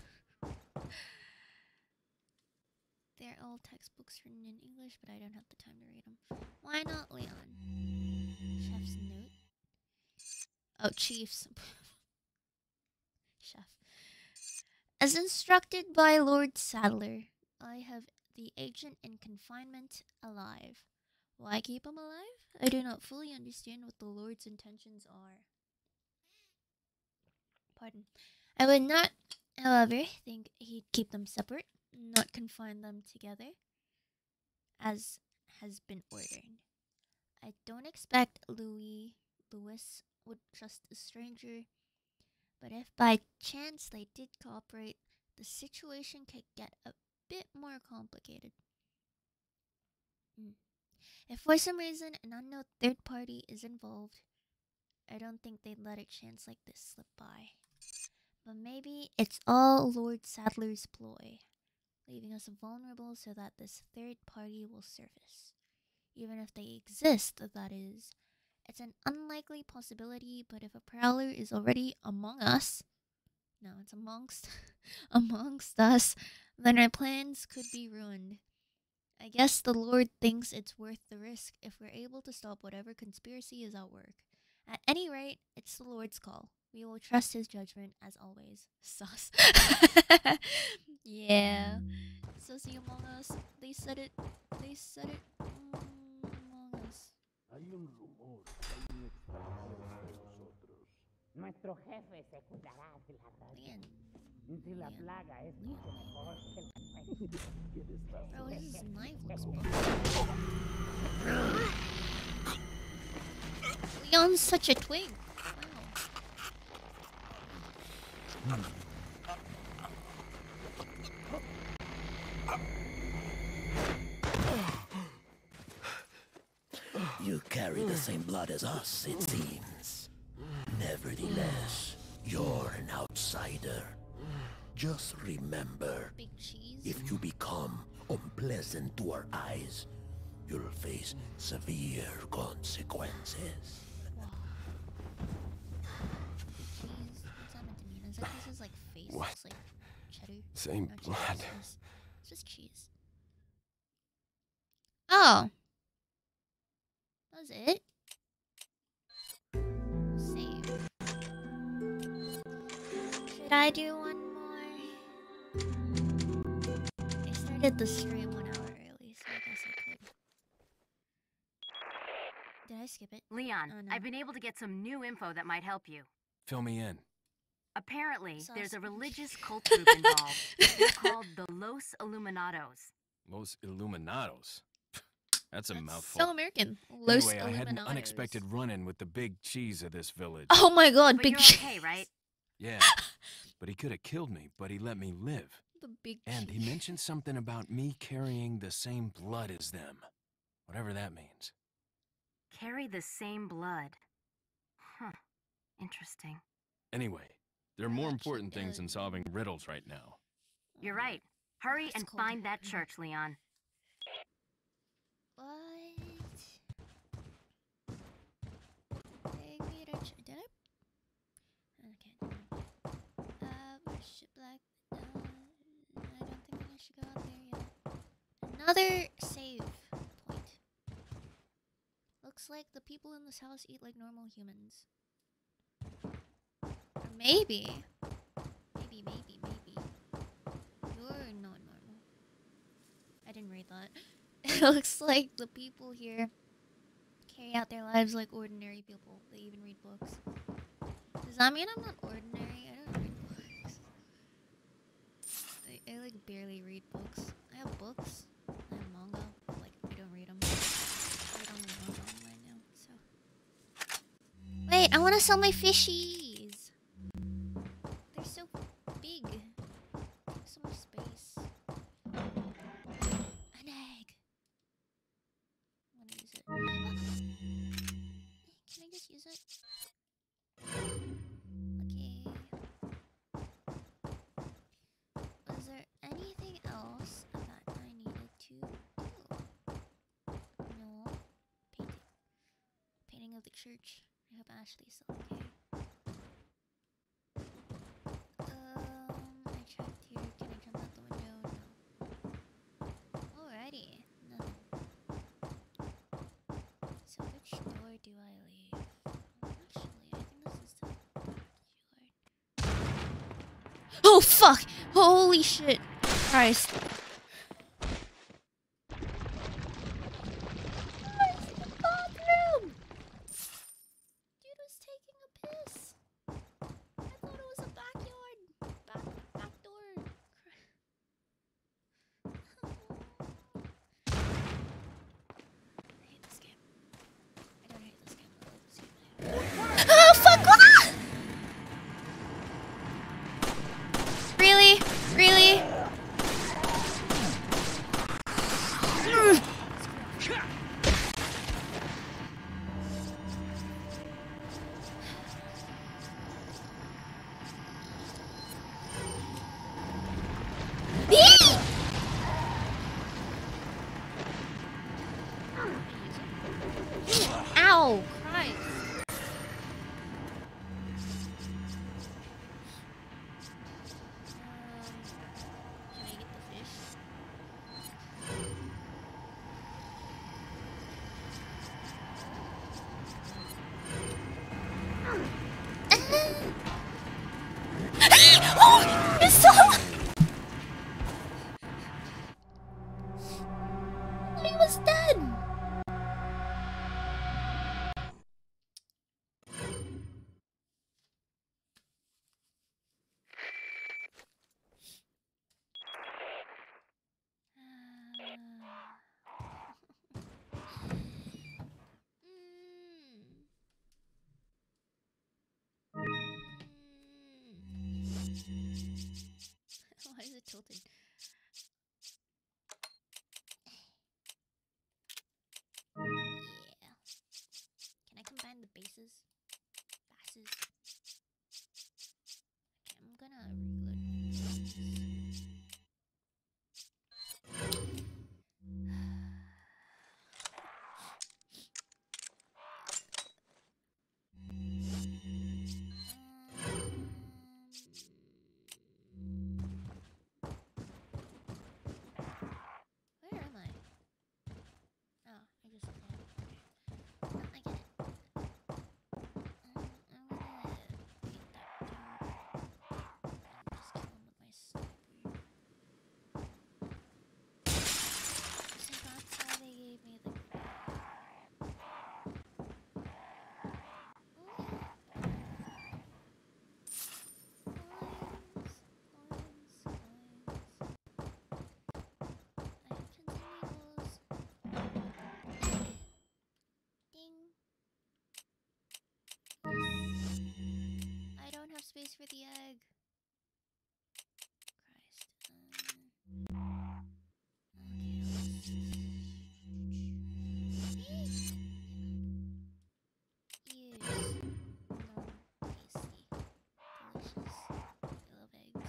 They're all textbooks written in English, but I don't have the time to read them. Why not Leon? Chef's note. Oh, Chiefs. Chef. As instructed by Lord Sadler, I have the agent in confinement alive. Why keep him alive? I do not fully understand what the Lord's intentions are. Pardon. I would not, however, think he'd keep them separate, not confine them together, as has been ordered. I don't expect Louis Louis would trust a stranger, but if by chance they did cooperate, the situation could get a bit more complicated. Mm. If for some reason an unknown third party is involved, I don't think they'd let a chance like this slip by. But maybe it's all Lord Sadler's ploy, leaving us vulnerable so that this third party will surface. Even if they exist, that is. It's an unlikely possibility, but if a prowler is already among us, no, it's amongst, amongst us, then our plans could be ruined. I guess the Lord thinks it's worth the risk if we're able to stop whatever conspiracy is at work. At any rate, it's the Lord's call. We will trust his judgment as always. Sus. Yeah. Sussy Among Us. They said it. They said it. Mm, Among Us. Hay un rumor, hay un extranjero entre nosotros. Nuestro jefe se cuidará de la raza. Leon. Si la Leon. plaga es Leon. mucho mejor que el café. ¿Quieres razón? Bro, his knife looks bad. Leon's such a twig. Wow. You carry the same blood as us, it seems. Nevertheless, you're an outsider. Just remember, Big cheese. if you become unpleasant to our eyes, you'll face severe consequences. Wow. Cheese. What's that meant to mean? Is that this is like face? What? It's like cheddar. Same Not cheese, blood. It's just, it's just cheese. Oh. That was it? Save. Should I do one more? I started the stream one hour early, so I guess I could. Did I skip it? Leon, Oh, no. I've been able to get some new info that might help you. Fill me in. Apparently, there's a Sausage. religious cult group involved. They're called the Los Illuminados. Los Illuminados. That's a That's mouthful. so American. Los Anyway, I had an Illuminados. unexpected run-in with the big cheese of this village. Oh my god, But big you're cheese. okay, right? Yeah, but he could have killed me, but he let me live. The big And he cheese. mentioned something about me carrying the same blood as them. Whatever that means. Carry the same blood. Huh. Interesting. Anyway, there are more Actually, important things uh, than solving riddles right now. You're right. Hurry It's and called- find that church, Leon. What? Take me to ch- Did I? Okay. Uh, worship black. Uh, I don't think I should go out there yet. Another save point. Looks like the people in this house eat like normal humans. Or maybe. Maybe, maybe, maybe. You're not normal. I didn't read that. It looks like the people here carry out their lives like ordinary people. They even read books. Does that mean I'm not ordinary? I don't read books. I, I like barely read books. I have books. I have manga. But, like, I don't read them. I read only manga online now, so. Wait, I want to sell my fishies. They're so big. Take so much space. An egg. I'm gonna use it. Can I just use it? Okay. Was there anything else that I needed to do? No. Painting. Painting of the church. I hope Ashley's still okay. Um, I checked here. Can I jump out the window? No. Alrighty. Nothing. So which door do I leave? Actually, I think this is the backyard. Oh fuck! Holy shit! Christ. Where's the bathroom? Dude was taking a piss. I thought it was a backyard. Back back door. I hate this game. I don't hate this game. I like this game. Oh fuck! Ah! Really? Really? Mm. Eee! Ow! Christ. Um, can I get the fish? Oh! It's so... I thought he was dead! Why is it tilted? Yeah. Can I combine the bases? Basses? Okay, I'm gonna reload. Where am I? Oh, I just okay. No, I get it. Um, I'm gonna paint that door. space for the egg. Christ. Um, okay, use. No, tasty. Delicious. I love eggs.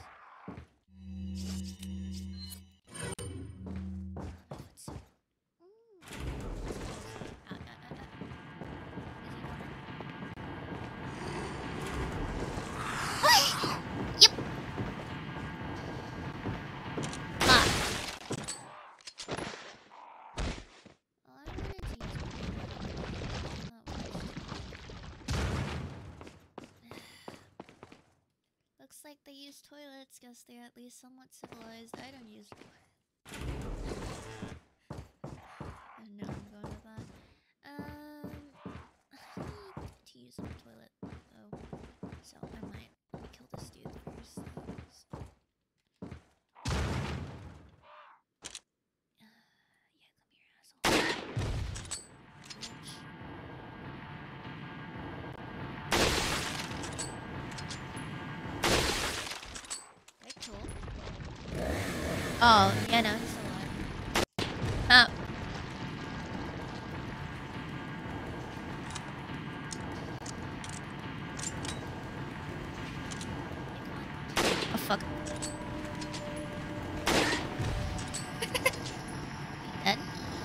Yep. Ah. All I wanted to use not looks like they use toilets. Guess they're at least somewhat civilized. I don't use I know I'm going with that. Um, I need to use the toilet though, so I might let me kill this dude first. So. Uh, yeah, come here, asshole. Bitch. Okay, cool. Oh, yeah, no, he's still alive. Oh. Oh, fuck. Dead?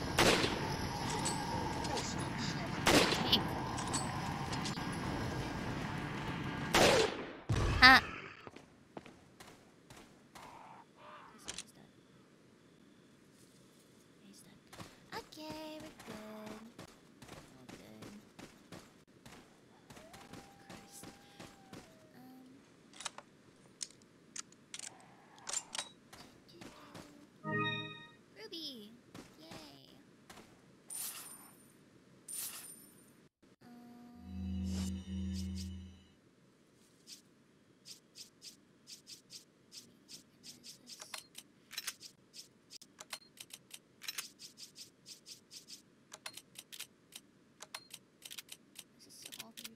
Hey. Ah. He's dead. Okay, we're good. All good. Christ. Um. Ruby! Yay! This is so awkward.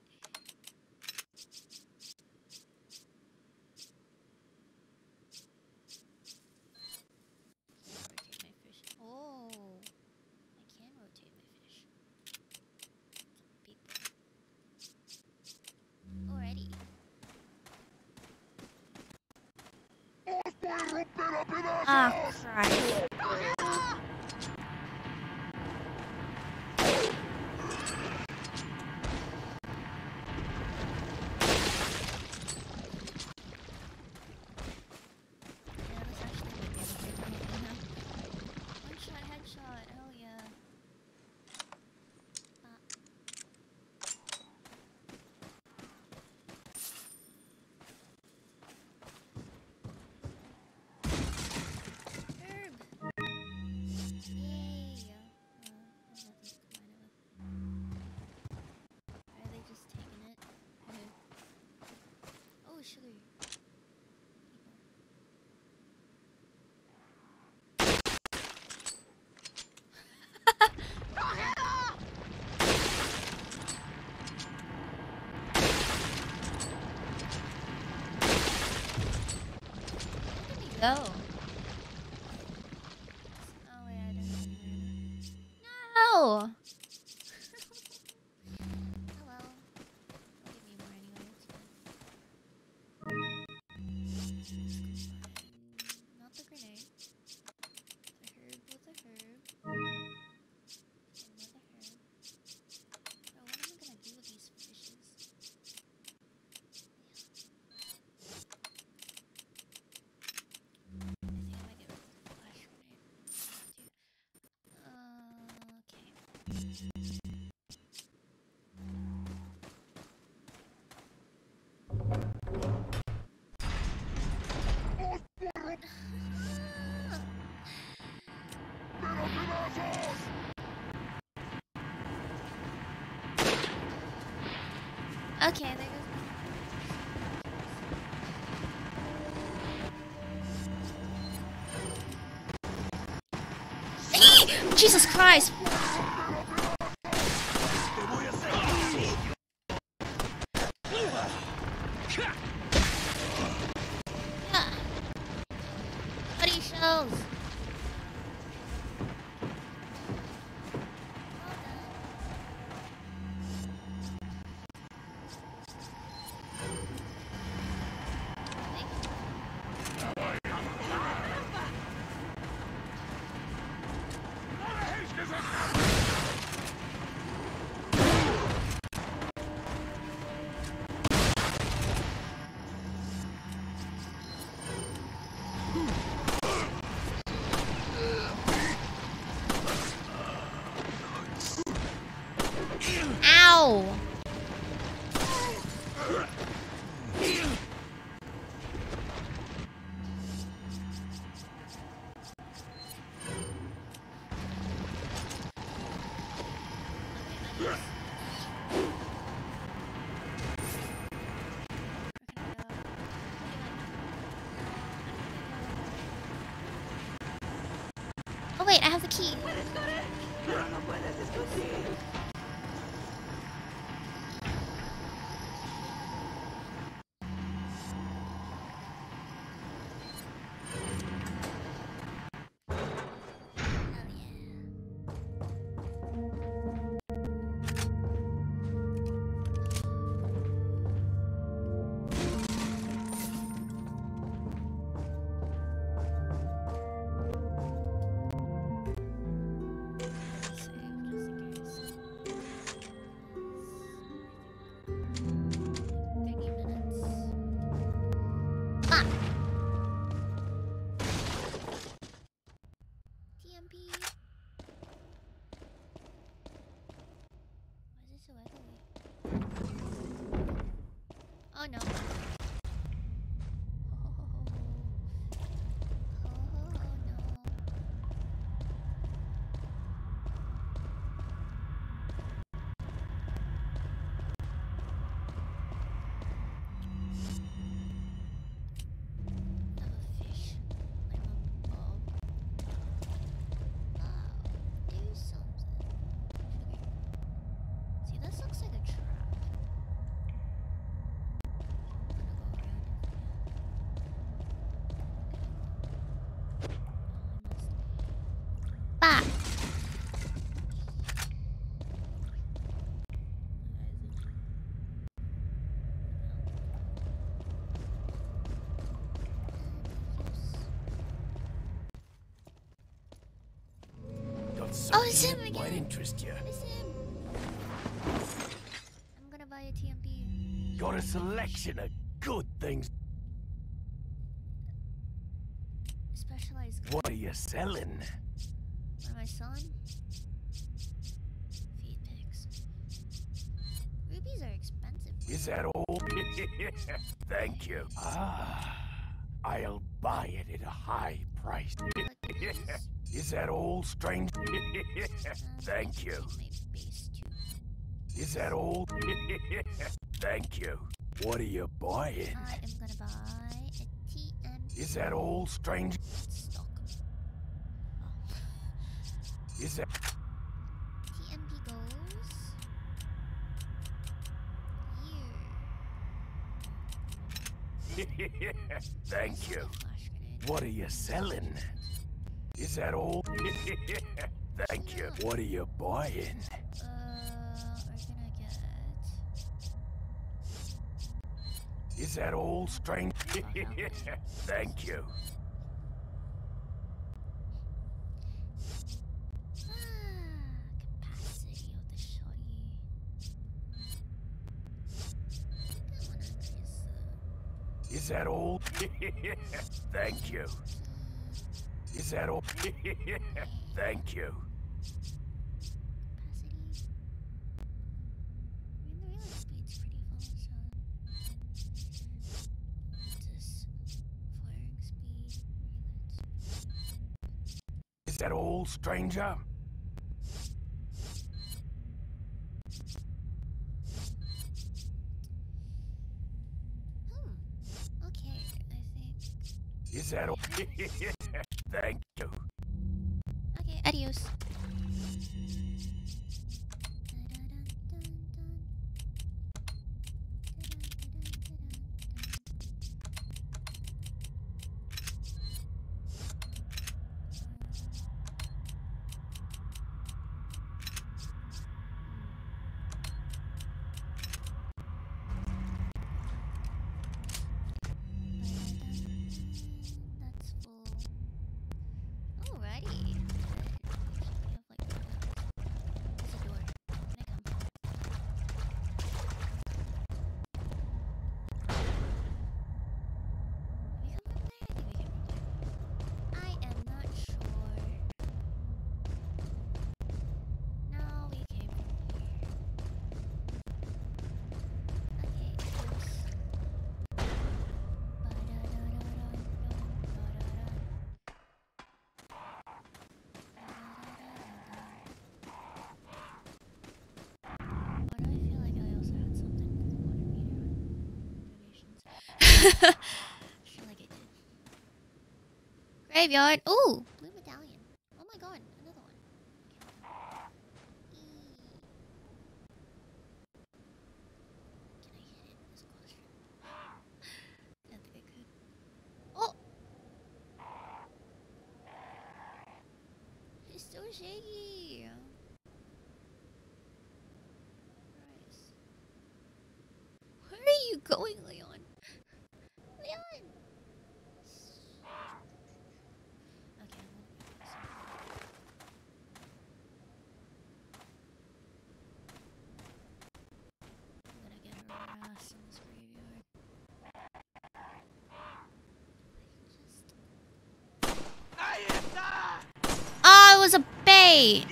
Rotate my fish. Oh, I can rotate my fish. It's a big one. Alrighty. Ah, Christ. Yeah, this actually might be able to do it now. One shot, headshot, hell yeah. Ah. Herb! Yay! Uh, there's nothing to combine it with. Are they just taking it? Okay. Oh, sugar. Go. Oh wait, I didn't. No. Oh well. They'll give me more anyway. It's fine. Not the grenade. The herb with the herb. And with the herb. Bro, what am I gonna do with these fishes? I think I might get rid of the flash grenade. Uh, okay. Okay, there goes. Jesus Christ! T M P. Why is it so echoey? Oh no. Oh, oh, oh, oh no. I'm a fish. I'm a ball. Wow, do something. Sugar. See, this looks like a trap. I'm gonna go around it. Bah! Got Oh, it's something him that might again. interest you. It's him. I'm gonna buy a T M P. Got a selection of good things. Specialized. What are you selling? What am I selling? Feed pigs. Rubies are expensive. Is that all? Thank you. Ah, I'll buy it at a high price. Like these. Is that all, strange? Thank you. My base too. Is that all? Thank you. What are you buying? I am gonna buy a T M P. Is that all, strange? Stock. Oh. Is that T M P goes here. Thank you. Flash grenade. What are you selling? Is that all? Thank you. What are you buying? Uh, we're gonna get. Is that all, strange? Thank you. Ah, capacity of the shotty. I wanna increase the. Is that all? Thank you. Is that all? Thank you. Capacity. I mean, the real speed's pretty fast, so. This firing speed, reload speed. Is that all, stranger? Hmm. Okay, I think. Is that all? Thank you. Okay, adios. That's full. Alrighty. We have like there's a door. Can I come? Can we come from there? I think we can from there. I am not sure. No, we came from here. Okay, close. Why do I feel like I also had something with the water meter on motivations? I feel like I did. Graveyard. Ooh, blue medallion. Oh my god, another one. Shaggy. Christ. Where are you going, Leon? Leon. Okay, I'm gonna get this. I'm gonna get her ass in this graveyard. Oh, it was a bait!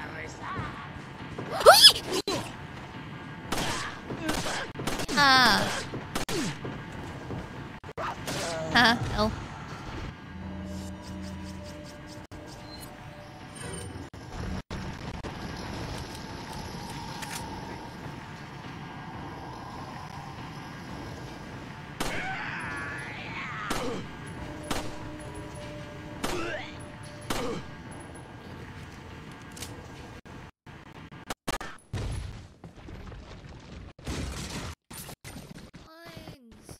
Ah. Huh, oh. Lines.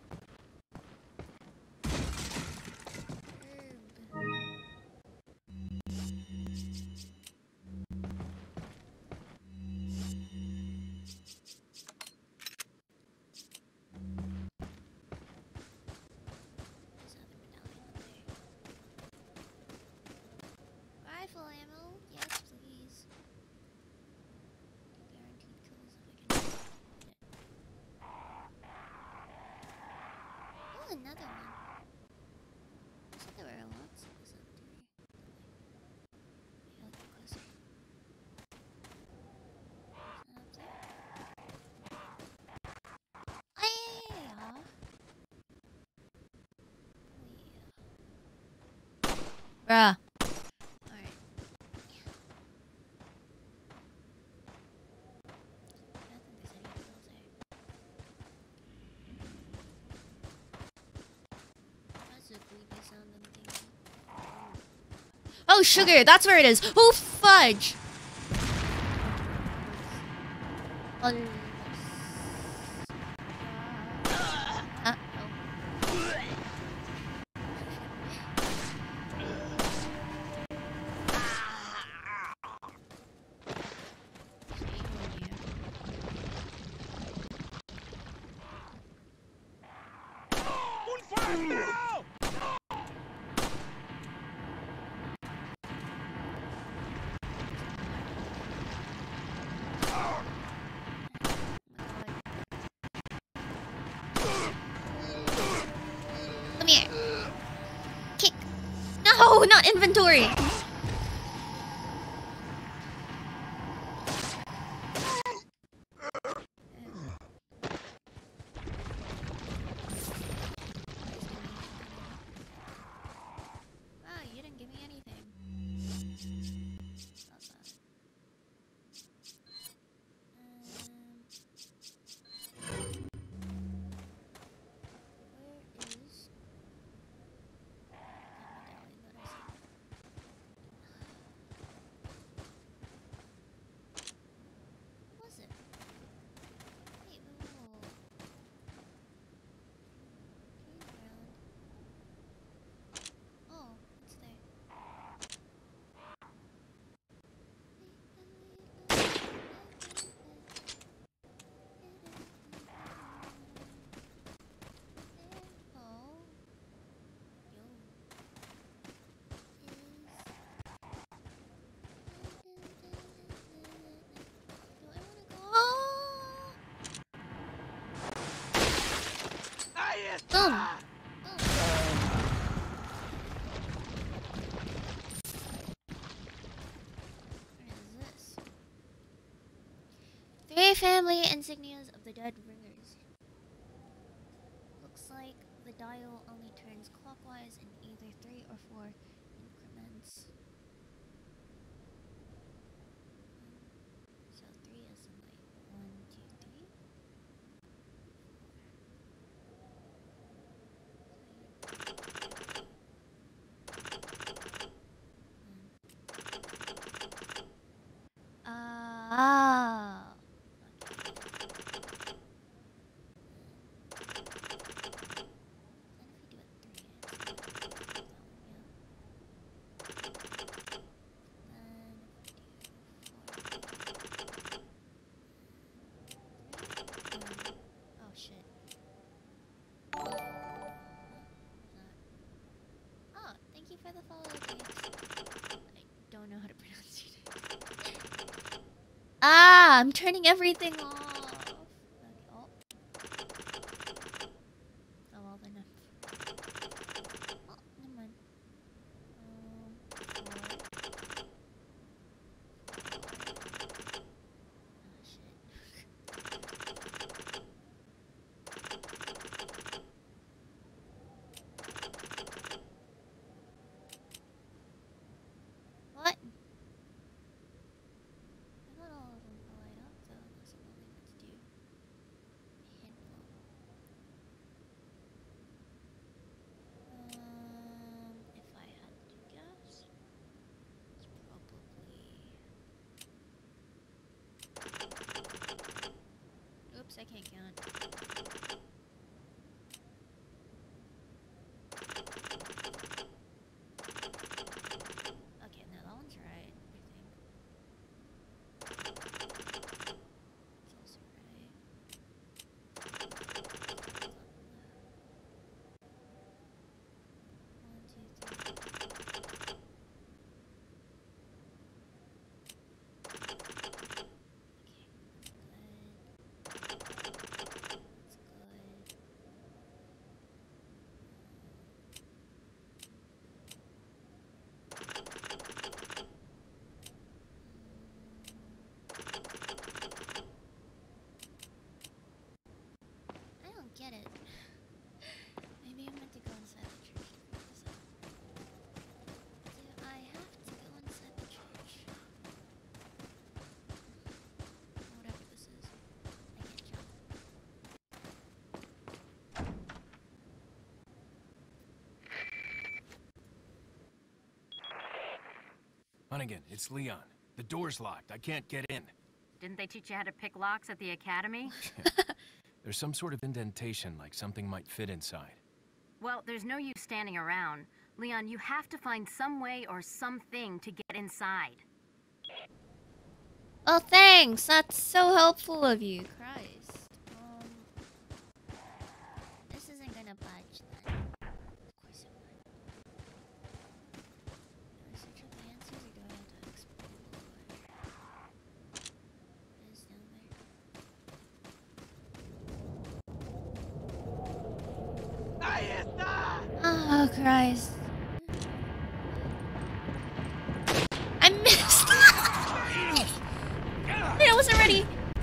Rifle ammo? Yes, please. Guaranteed kills if I can get it. Oh, another one. I said there were lots of this up there. Yeah, I'll get closer. Is that up there? Oh, yeah. Oh, yeah. Bruh. Alright. I don't think there's anything else there. That's a creepy sounding thing. Oh, sugar! That's where it is! Oh, fudge! Oh, uh, oh. Come here. Kick. No, not inventory. Wow, you didn't give me anything. Love that. Um, where is that medallion that I saw? What was it? Wait, whoa, whoa, whoa. Turn around. Oh, it's there. Oh. Yo. Do I wanna go? Boom. Boom. What is this? Three family insignias of the dead ringers. Looks like the dial only turns clockwise in either three or four increments. So three is in like one, two, three. Ah. Then if we do it three, it's that one, yeah. I'm turning everything off. Okay, oh. Oh, well, then. Oh, never mind. Um, four. Oh, shit. What? I thought all of them were light up, though. That's what they meant to do. Handful. Um, if I had to guess, it's probably. Oops, I can't count. Okay, no, that one's right, I think. It's also right. One, two, three. Okay, that's good. That's good. I don't get it. Maybe I'm meant to go inside the church to figure this out. Do I have to go inside the church? Whatever this is. I can't jump. Hunnigan, it's Leon. The door's locked. I can't get in. Didn't they teach you how to pick locks at the academy? There's some sort of indentation, like something might fit inside. Well, there's no use standing around. Leon, you have to find some way or something to get inside. Oh, thanks. That's so helpful of you. Christ. Um, this isn't gonna budge then. Of course it won't. Do I search up the answers or do I have to explore? What is down there? Oh, Christ. I missed! Wait, I wasn't ready!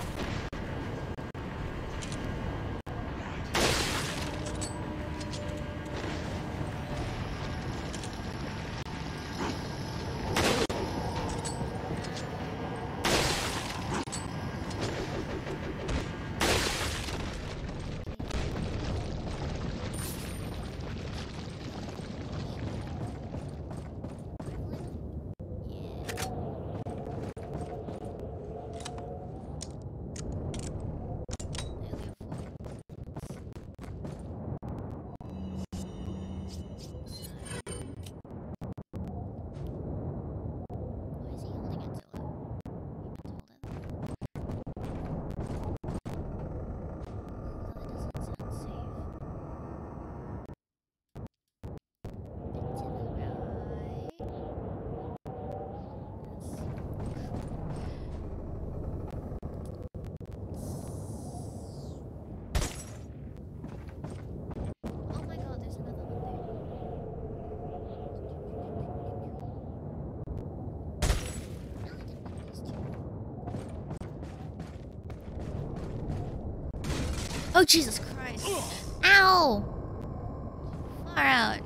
Oh, Jesus Christ. Ow! Far out.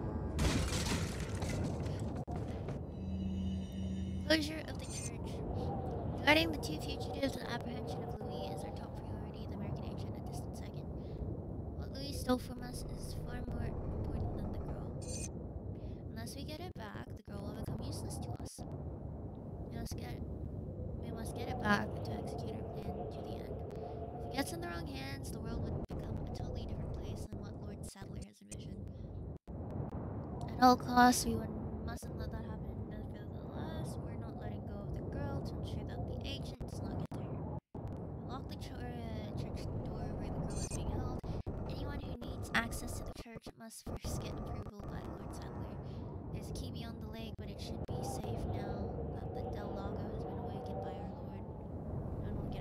Closure of the church. Regarding the two fugitives, the apprehension of Louis is our top priority. The American agent a distant second. What Louis stole from us is far more important than the girl. Unless we get it back, the girl will become useless to us. We must get it. We must get it back to execute our plan to the end. If it gets in the wrong hands, the world would become a totally different place than what Lord Sadler has envisioned. At all costs, we would, mustn't let that happen. Nevertheless, we're not letting go of the girl to ensure that the agent does not get to her. Lock the ch uh, church door where the girl is being held. Anyone who needs access to the church must first get approval by Lord Sadler. There's a key beyond the lake, but it should be safe now that the Del Lago has been awakened by our Lord. None will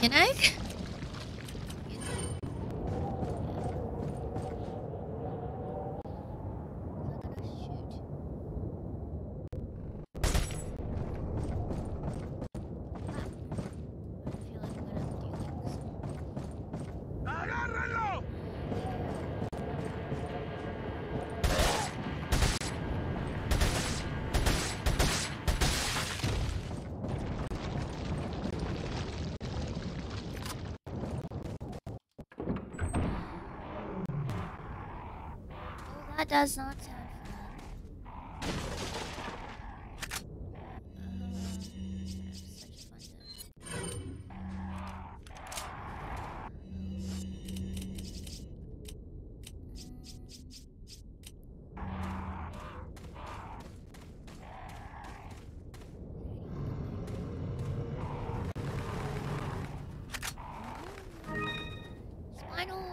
Can I? That does not sound fun. Uh, such fun Spinal.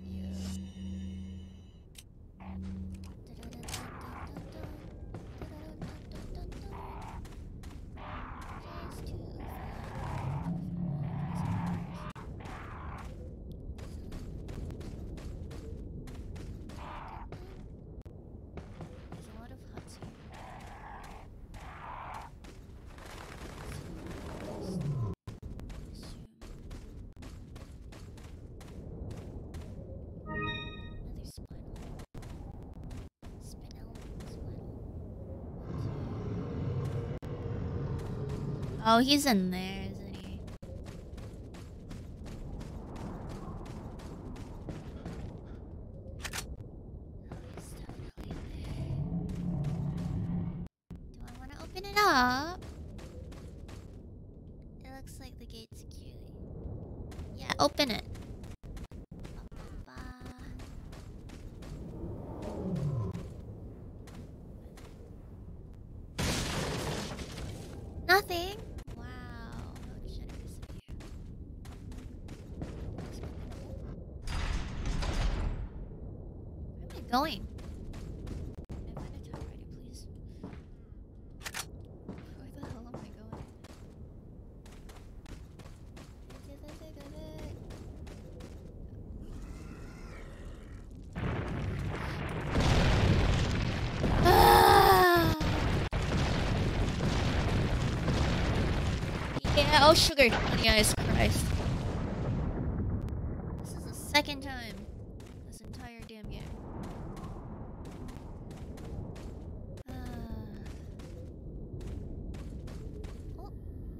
There's a lot of huts here. Another spinal. Spinal. Spinal. Oh, he's in there, isn't he? He's definitely there. Do I want to open it up? It looks like the gate's securely. Yeah, open it. Nothing. Wow. How generous of you. Where am I going? Can I find a typewriter, please? Where the hell am I going? Yeah, oh sugar. Yes, Christ. This is the second time this entire damn game. Uh. Oh.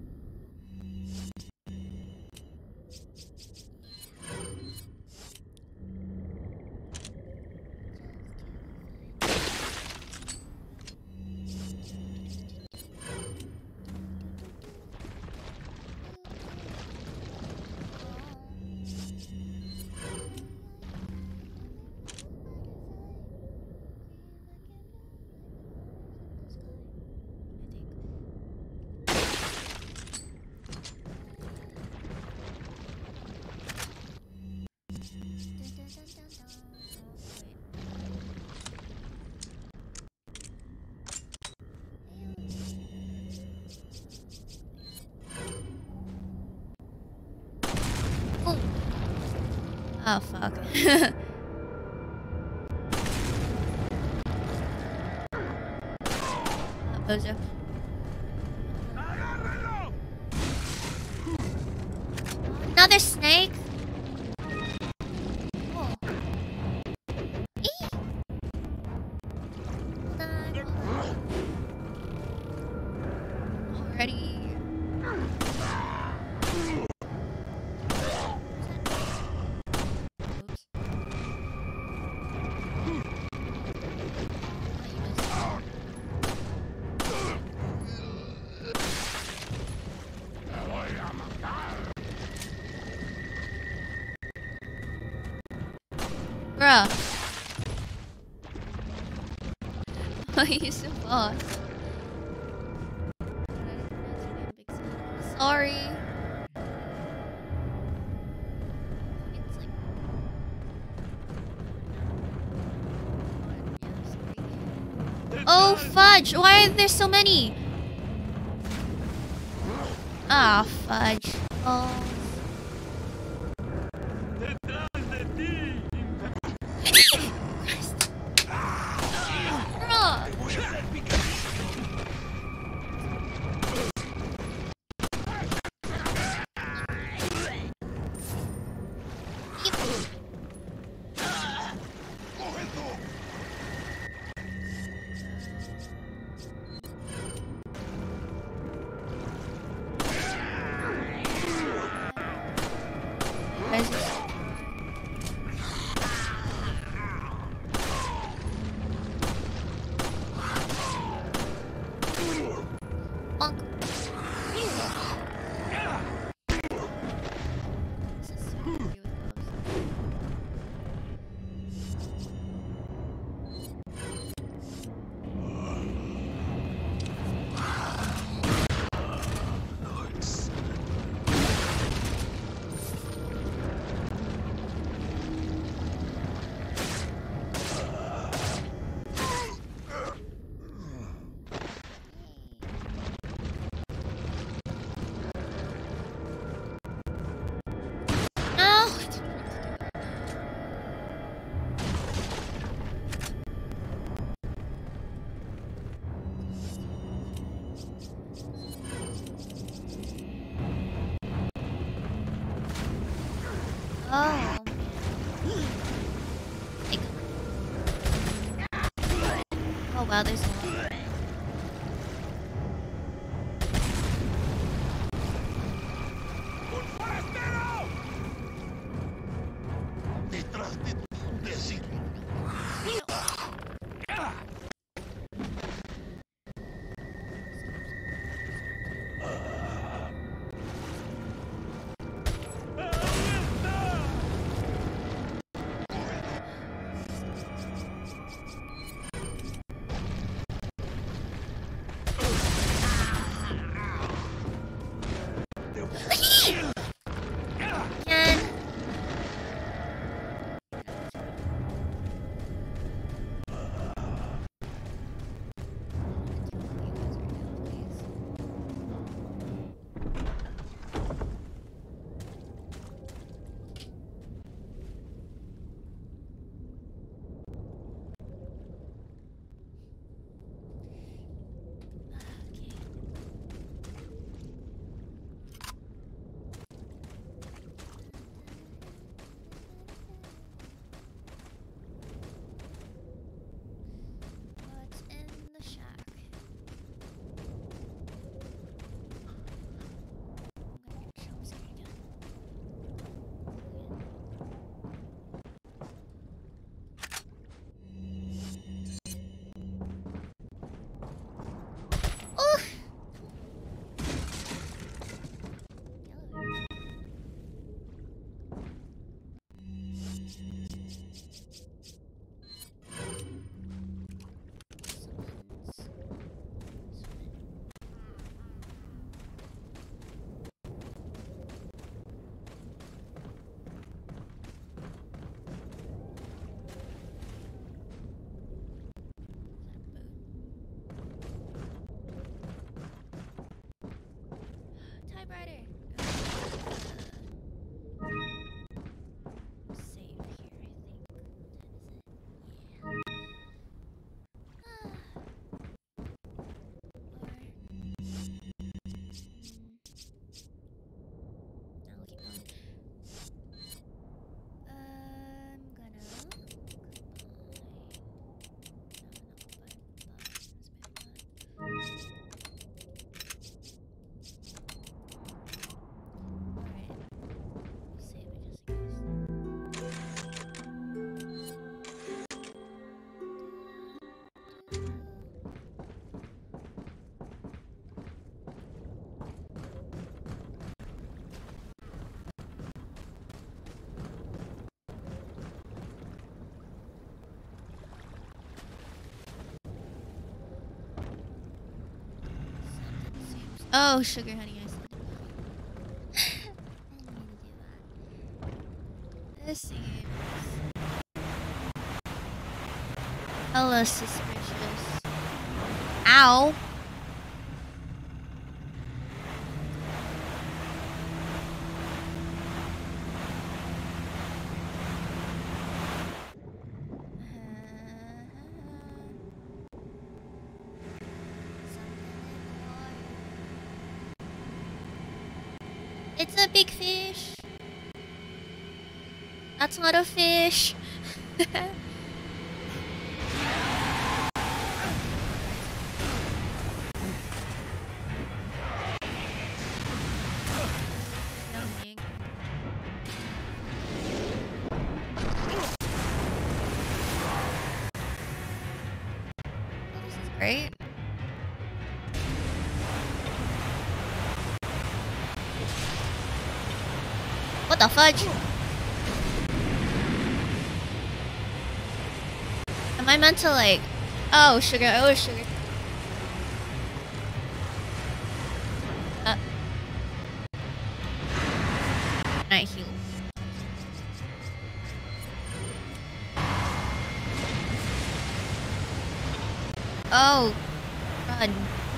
Oh fuck. uh, Bozo. Another snake? Oh. Eee. Hold on, hold on. Already. Bruh. Why are you so fast? Sorry. It's like... Oh fudge! Why are there so many? Ah, fudge. Oh. Oh. Like, oh wow, there's a lot. Ken. What's in the shack? I'm gonna get jump scared again. Oh! Typewriter. Save here, I think. What time is it? Yeah. Or... I'll keep going. I'm gonna combine. No, not combine. Combine. Alright. Save it just in Oh, sugar honey, I said. I didn't mean to do that. This seems hella suspicious. Ow! It's a big fish. That's not a fish. Yummy. Oh, this is great. What the fudge? Am I meant to like... Oh, sugar. Oh, sugar. Uh. I heal. Oh. Run.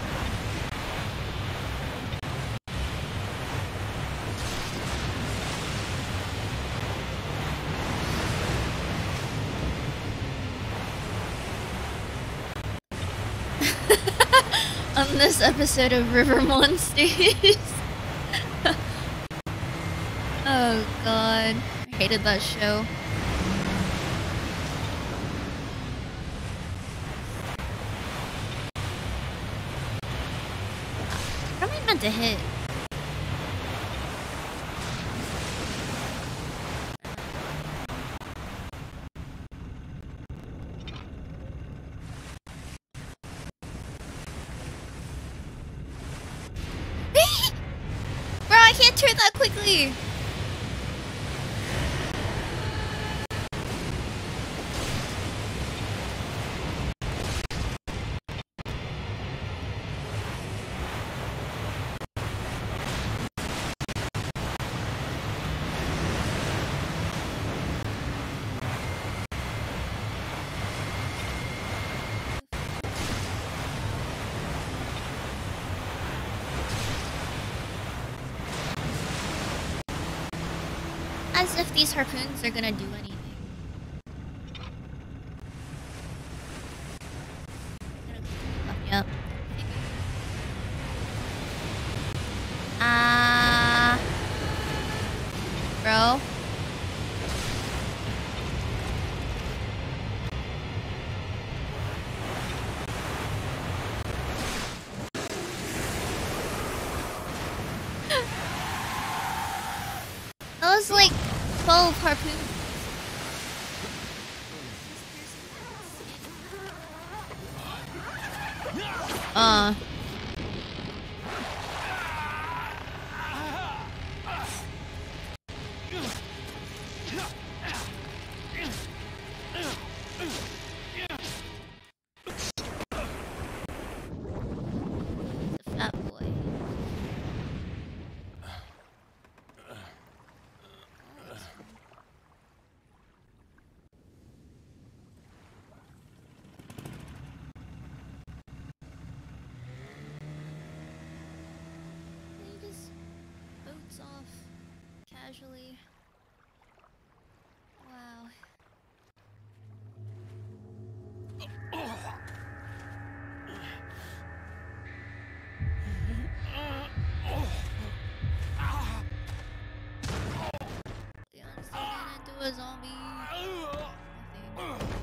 On this episode of River Monsters. Oh god. Hated that show. What am I meant to hit? Bro, I can't turn that quickly. As if these harpoons are gonna do anything. Yep. Ah, uh, bro. That was like twelve harpoons. Uh. The fat boy. He just boats off casually. Wow. Leon's turning into a zombie. Nothing.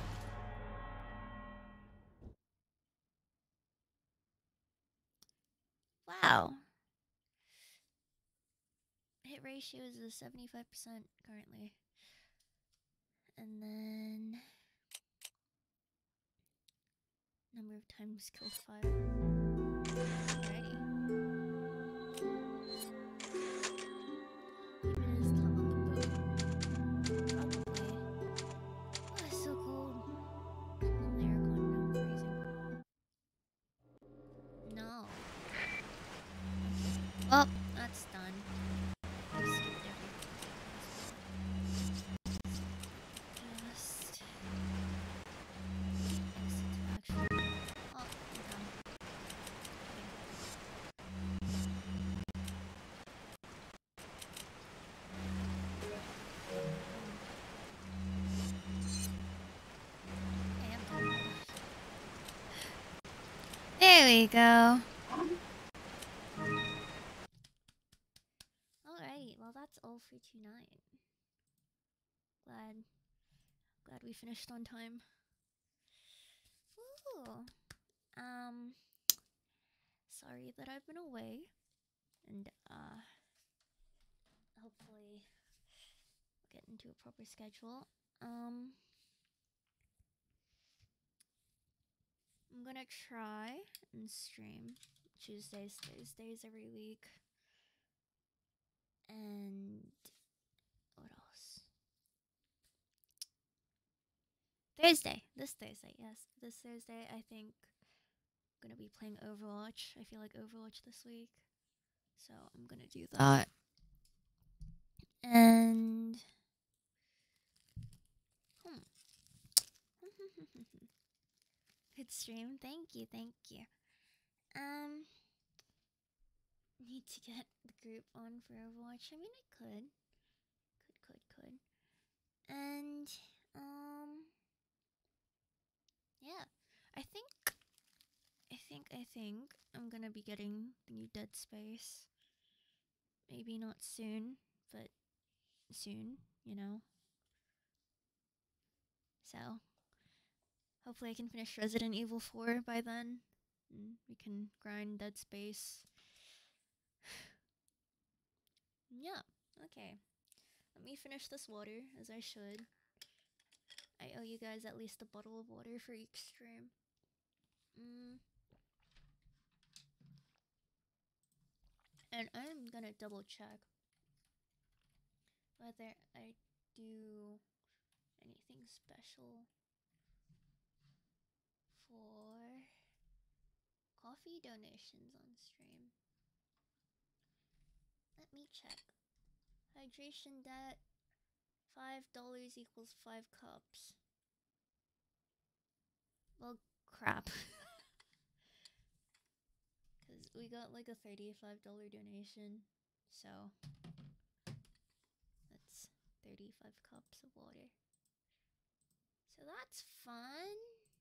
Wow. Hit ratio is a seventy-five percent currently. And then number of times killed five. Alrighty. Keep it as top on the boat. Probably. Oh, it's so cold. Turn the aircon down, freezing. No. Well, that's done. I skipped everything. Just exit to actual. Oh, I'm done. Okay, I'm done. There we go. Alright, well that's all for tonight. Glad glad we finished on time. Ooh. Um sorry that I've been away. And uh hopefully get into a proper schedule. Um I'm gonna try and stream Tuesdays, Thursdays every week. And what else? Thursday. This Thursday, yes. This Thursday, I think I'm gonna be playing Overwatch. I feel like Overwatch this week. So I'm gonna do that. And hmm. Good stream. Thank you, thank you. Um need to get the group on for Overwatch. I mean I could. Could, could, could. And um yeah. I think I think I think I'm gonna be getting the new Dead Space. Maybe not soon, but soon, you know? So, hopefully I can finish Resident Evil four by then. And we can grind Dead Space. Yeah, okay. Let me finish this water, as I should. I owe you guys at least a bottle of water for each stream. Mm. And I'm gonna double check whether I do anything special for coffee donations on stream. Let me check. Hydration debt, five dollars equals five cups. Well, crap. Because we got like a thirty-five dollar donation, so that's thirty-five cups of water. So that's fun.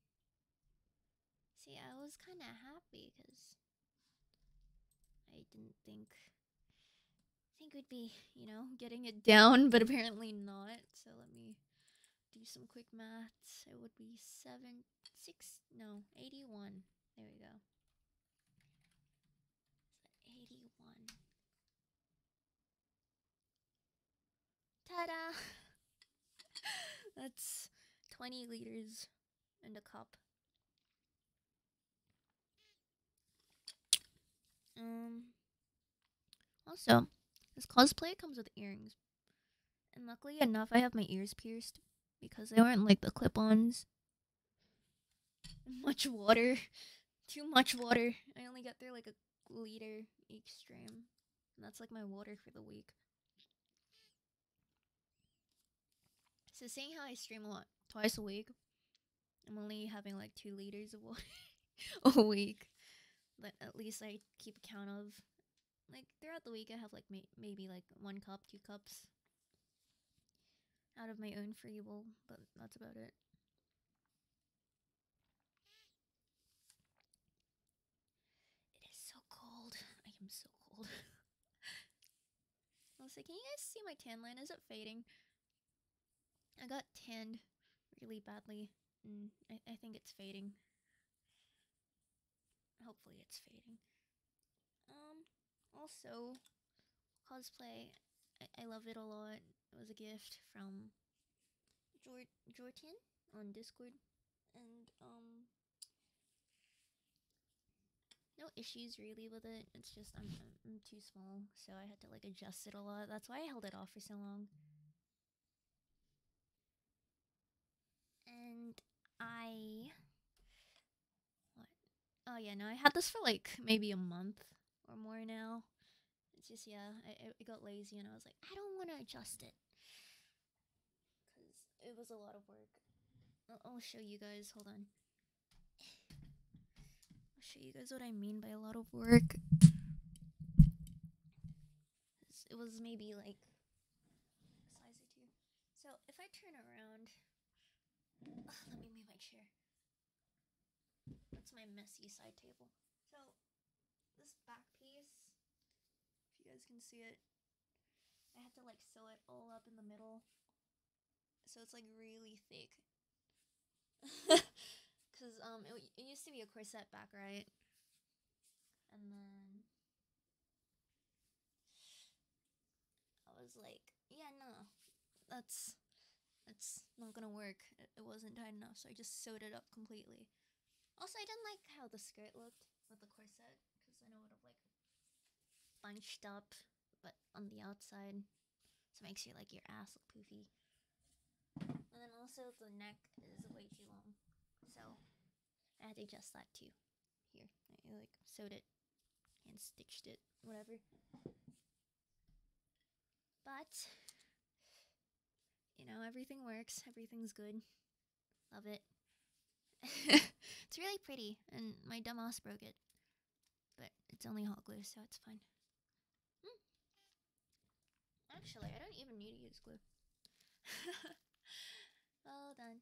See, I was kind of happy because I didn't think think we'd be, you know, getting it down, but apparently not. So let me do some quick maths. It would be seven, six, no, eighty-one. There we go. So eighty-one. Ta-da! That's twenty liters and a cup. Um. Also, this cosplay comes with earrings. And luckily enough, I have my ears pierced because they weren't like the clip-ons. Much water. Too much water. I only get through like a liter each stream. And that's like my water for the week. So seeing how I stream a lot, twice a week, I'm only having like two liters of water a week. But at least I keep account of. Like, throughout the week, I have, like, may maybe, like, one cup, two cups out of my own free will, but that's about it. It is so cold. I am so cold. Also, can you guys see my tan line? Is it fading? I got tanned really badly, and I, I think it's fading. Hopefully it's fading. Um... Also, cosplay, I, I love it a lot. It was a gift from Jor Jordan on Discord, and um, no issues really with it. It's just I'm, I'm I'm too small, so I had to like adjust it a lot. That's why I held it off for so long. And I, what? Oh yeah, no, I had this for like maybe a month or more now. It's just, yeah, I, I got lazy and I was like, I don't want to adjust it. Because it was a lot of work. I'll, I'll show you guys, hold on. I'll show you guys what I mean by a lot of work. It was maybe like a size or two. So if I turn around, ugh, let me move my chair. That's my messy side table. So this back piece, if you guys can see it, I had to like sew it all up in the middle, so it's like really thick. Cause um it, it used to be a corset back, right? And then I was like, yeah, no, that's that's not gonna work. It, it wasn't tight enough, so I just sewed it up completely. Also, I didn't like how the skirt looked with the corset, because then it would have like bunched up, but on the outside, so it makes your like your ass look poofy. And then also the neck is way too long, so I had to adjust that too. Here, I like sewed it and stitched it, whatever. But you know, everything works. Everything's good. Love it. It's really pretty, and my dumbass broke it. But it's only hot glue, so it's fine. Hmm. Actually, I don't even need to use glue. Well done.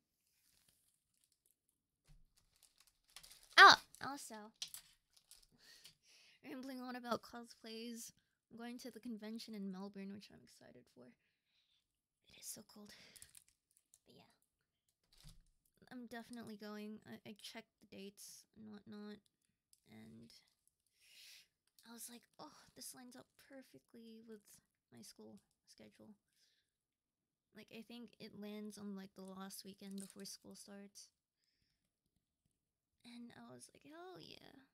Oh, also, rambling on about cosplays. I'm going to the convention in Melbourne, which I'm excited for. It so cold. But yeah. I'm definitely going. I, I checked the dates and whatnot, and I was like, oh, this lines up perfectly with my school schedule. Like, I think it lands on like the last weekend before school starts. And I was like, hell yeah.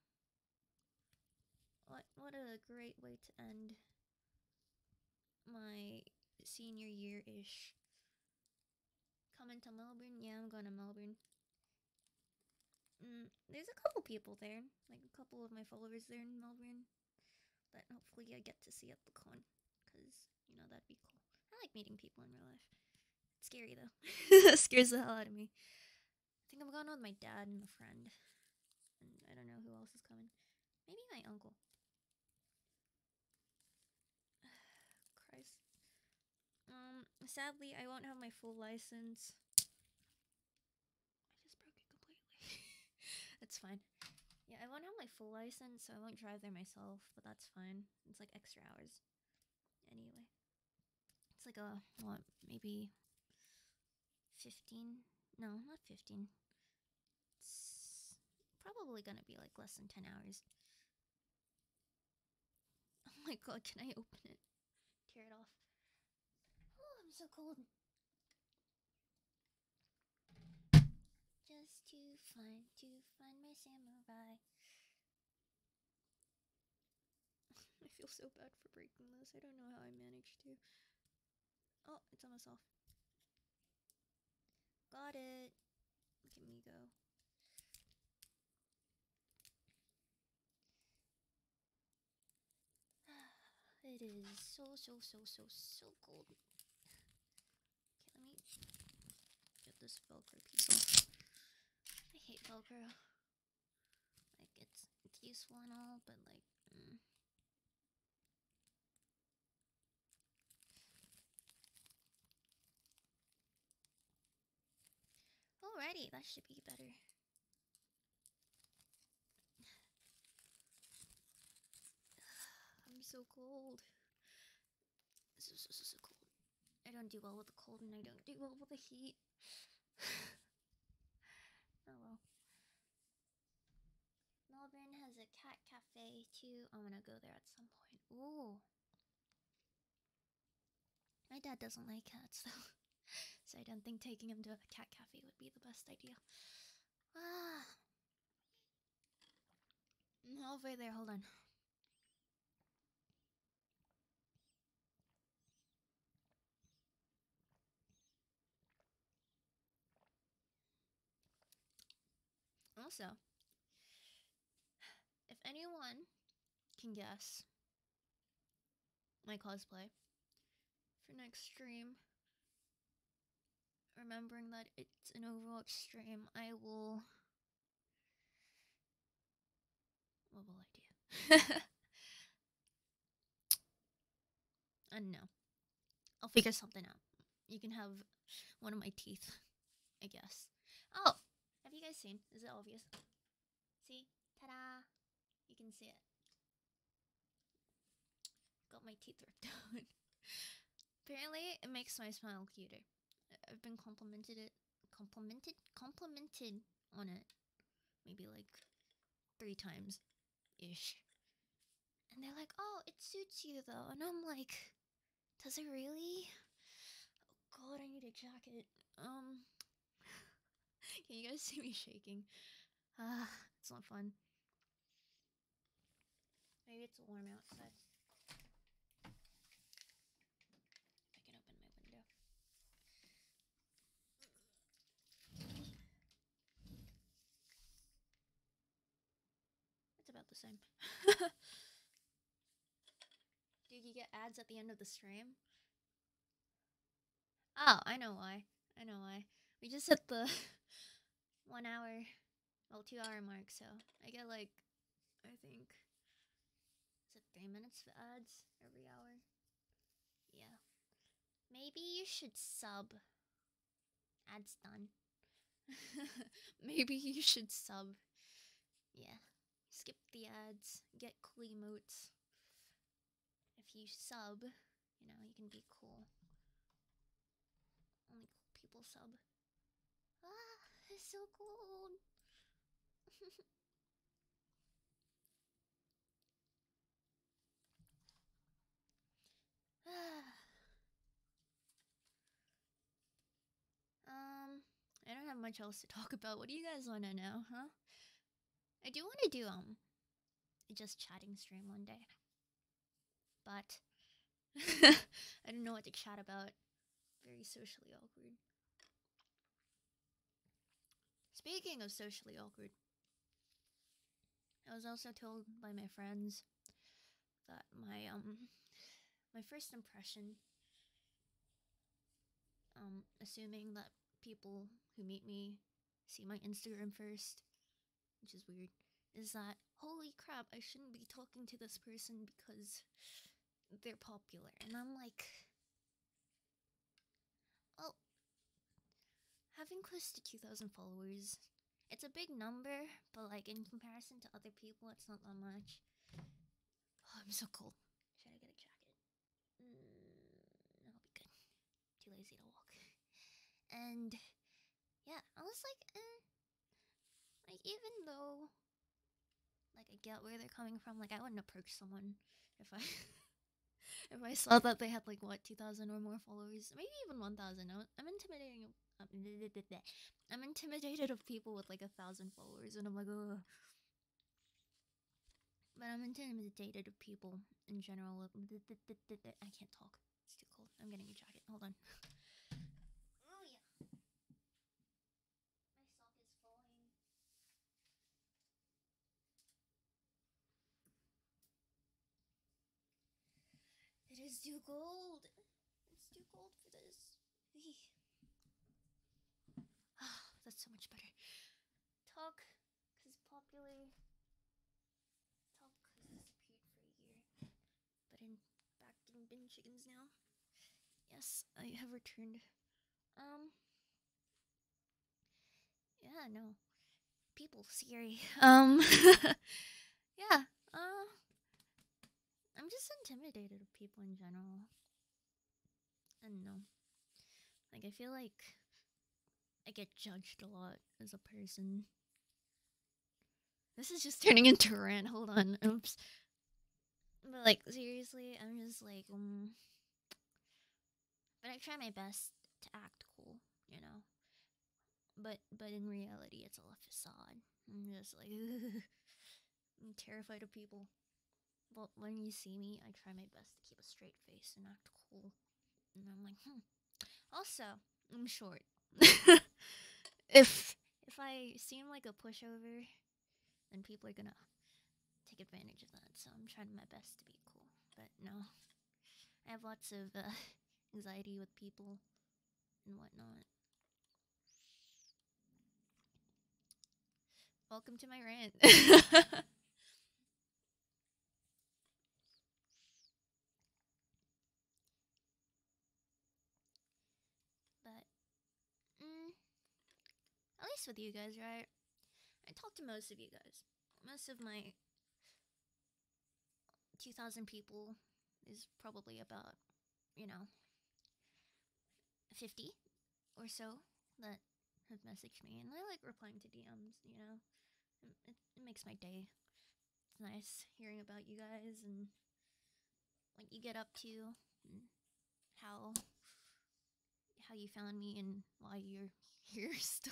What what a great way to end my senior year-ish. Coming to Melbourne? Yeah, I'm going to Melbourne. Mm, there's a couple people there. Like, a couple of my followers there in Melbourne. That hopefully I get to see at the con. Because, you know, that'd be cool. I like meeting people in real life. It's scary, though. It scares the hell out of me. I think I'm going with my dad and a friend. And I don't know who else is coming. Maybe my uncle. Christ. Um, sadly, I won't have my full license. I just broke it completely. That's fine. Yeah, I won't have my full license, so I won't drive there myself, but that's fine. It's like extra hours. Anyway. It's like a, what, maybe fifteen? No, not fifteen. It's probably gonna be like less than ten hours. Oh my god, can I open it? Tear it off. Oh, I'm so cold. Just to find, to find my samurai. I feel so bad for breaking this. I don't know how I managed to. Oh, it's almost off. Got it. Look at me go. It is so, so, so, so, so cold. Okay, let me get this Velcro piece off. I hate Velcro. Like, it's, it's useful and all, but like, mm. Alrighty, that should be better. I'm so cold. So, so, so, so cold. I don't do well with the cold and I don't do well with the heat. Oh well. Melbourne has a cat cafe too. I'm gonna go there at some point. Ooh. My dad doesn't like cats though. So I don't think taking him to a cat cafe would be the best idea. Ah. I'm halfway there, hold on. Also, if anyone can guess my cosplay for next stream, remembering that it's an Overwatch stream, I will... What will I do? I don't know. I'll figure something out. You can have one of my teeth, I guess. Oh! Have you guys seen? Is it obvious? See? Ta-da! You can see it. Got my teeth ripped out. Apparently, it makes my smile cuter. I've been complimented it, complimented, complimented on it, maybe like three times, ish. And they're like, "Oh, it suits you though," and I'm like, "Does it really? Oh God, I need a jacket." Um, can you guys see me shaking? Ah, uh, it's not fun. Maybe it's warm outside. I can open my window. It's about the same. Dude, you get ads at the end of the stream? Oh, I know why. I know why. We just hit the one hour, well, two hour mark, so I get like, I think, is it three minutes for ads every hour? Yeah. Maybe you should sub. Ads done. Maybe you should sub. Yeah. Skip the ads. Get cool emotes. If you sub, you know, you can be cool. people sub. Ah, it's so cold. um, I don't have much else to talk about. What do you guys want to know, huh? I do want to do um, a just chatting stream one day, but I don't know what to chat about. Very socially awkward. Speaking of socially awkward, I was also told by my friends that my um my first impression, um assuming that people who meet me see my Instagram first, which is weird, is that holy crap, I shouldn't be talking to this person because they're popular. And I'm like, well, having close to two thousand followers, it's a big number, but like in comparison to other people, it's not that much. Oh, I'm so cold. Should I get a jacket? Mm, I'll be good. Too lazy to walk. And yeah, I was like, eh. Like, even though, like, I get where they're coming from, like, I wouldn't approach someone if I if I saw that they had like what two thousand or more followers, maybe even one thousand. I'm intimidating. I'm intimidated of people with like a thousand followers, and I'm like, ugh. But I'm intimidated of people in general. I can't talk. It's too cold. I'm getting a jacket. Hold on. Oh yeah. My sock is falling. It is too cold. It's too cold for this. Ah, that's so much better. Talk, cause popular. Talk, cause disappeared for a year. But in back in bin chickens now. Yes, I have returned. Um. Yeah, no. People, scary. Um. Yeah. Uh. I'm just intimidated of people in general. I don't know. Like, I feel like I get judged a lot as a person. This is just turning into a rant. Hold on. Oops. But, like, seriously, I'm just like, um. But I try my best to act cool, you know? But, but in reality, it's all a facade. I'm just like, ugh. I'm terrified of people. But when you see me, I try my best to keep a straight face and act cool. And I'm like, hmm. Also, I'm short. if if I seem like a pushover, then people are gonna take advantage of that. So I'm trying my best to be cool. But no, I have lots of uh, anxiety with people and whatnot. Welcome to my rant. But, mm, at least with you guys, right? I talk to most of you guys. Most of my two thousand people is probably about, you know, fifty or so that have messaged me. And I like replying to D Ms, you know? It, it, it makes my day. It's nice hearing about you guys and what you get up to and how how you found me and why you're here still.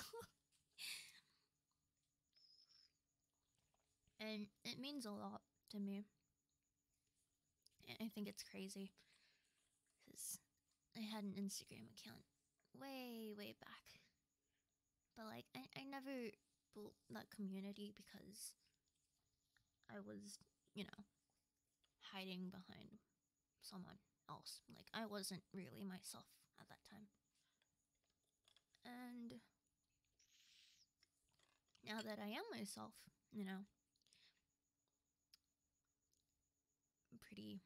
And it means a lot to me. I think it's crazy because I had an Instagram account way, way back. But like, I, I never built that community because I was, you know, hiding behind someone else. Like, I wasn't really myself at that time. And now that I am myself, you know, I'm pretty,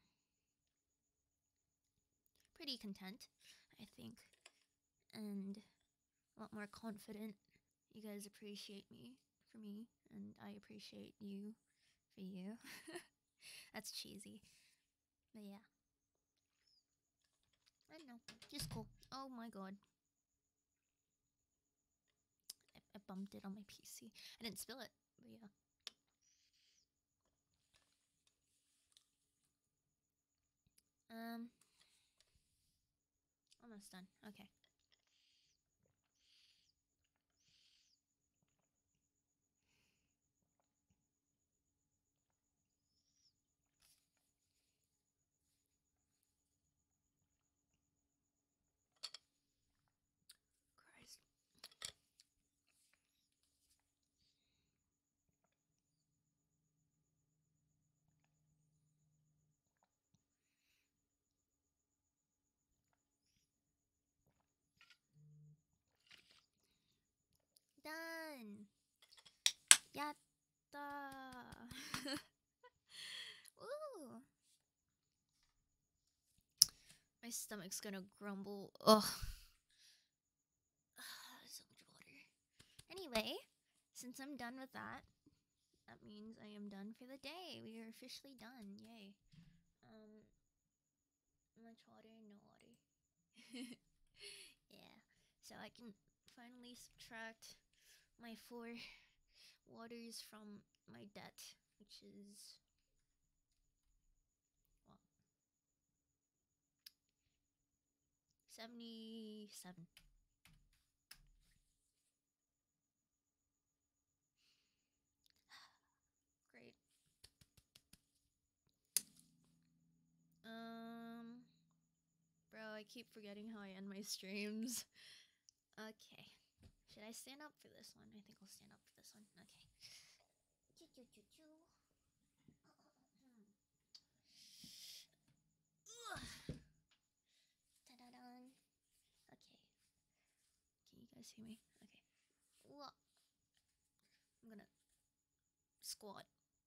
pretty content, I think. And a lot more confident. You guys appreciate me for me, and I appreciate you for you. That's cheesy. But yeah. I don't know. Just cool. Oh my god. bumped it on my P C. I didn't spill it, but yeah. Um, almost done. Okay. Christ. Done. Yatta. Ooh. My stomach's gonna grumble. Ugh. So much water. Anyway, since I'm done with that, that means I am done for the day. We are officially done. Yay. Um, much water, no water. Yeah. So I can finally subtract my four waters from my debt, which is what? seventy-seven. Great. Um, bro, I keep forgetting how I end my streams. Okay. Should I stand up for this one? I think I'll stand up for this one. Okay. Choo choo choo choo. Ta-da-dun. Okay. Can you guys hear me? Okay. Whoa. I'm gonna squat.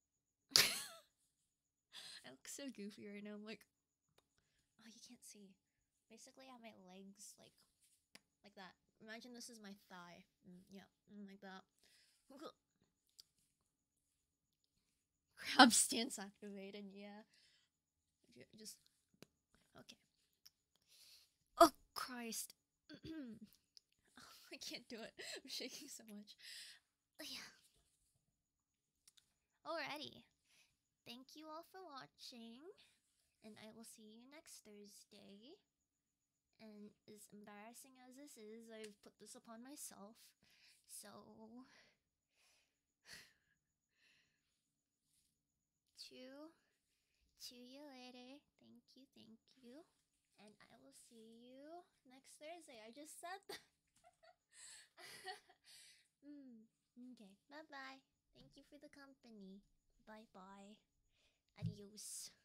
I look so goofy right now. I'm like, oh, you can't see. Basically, I have my legs like, like that. Imagine this is my thigh. Mm, yeah, mm, like that. Crab stance activated. Yeah. J- Just okay. Oh Christ! I can't do it. I'm shaking so much. Yeah. Alrighty. Thank you all for watching, and I will see you next Thursday. And as embarrassing as this is, I've put this upon myself. So, chew, chew you later. Thank you, thank you. And I will see you next Thursday. I just said that. mm, okay, bye bye. Thank you for the company. Bye bye. Adios.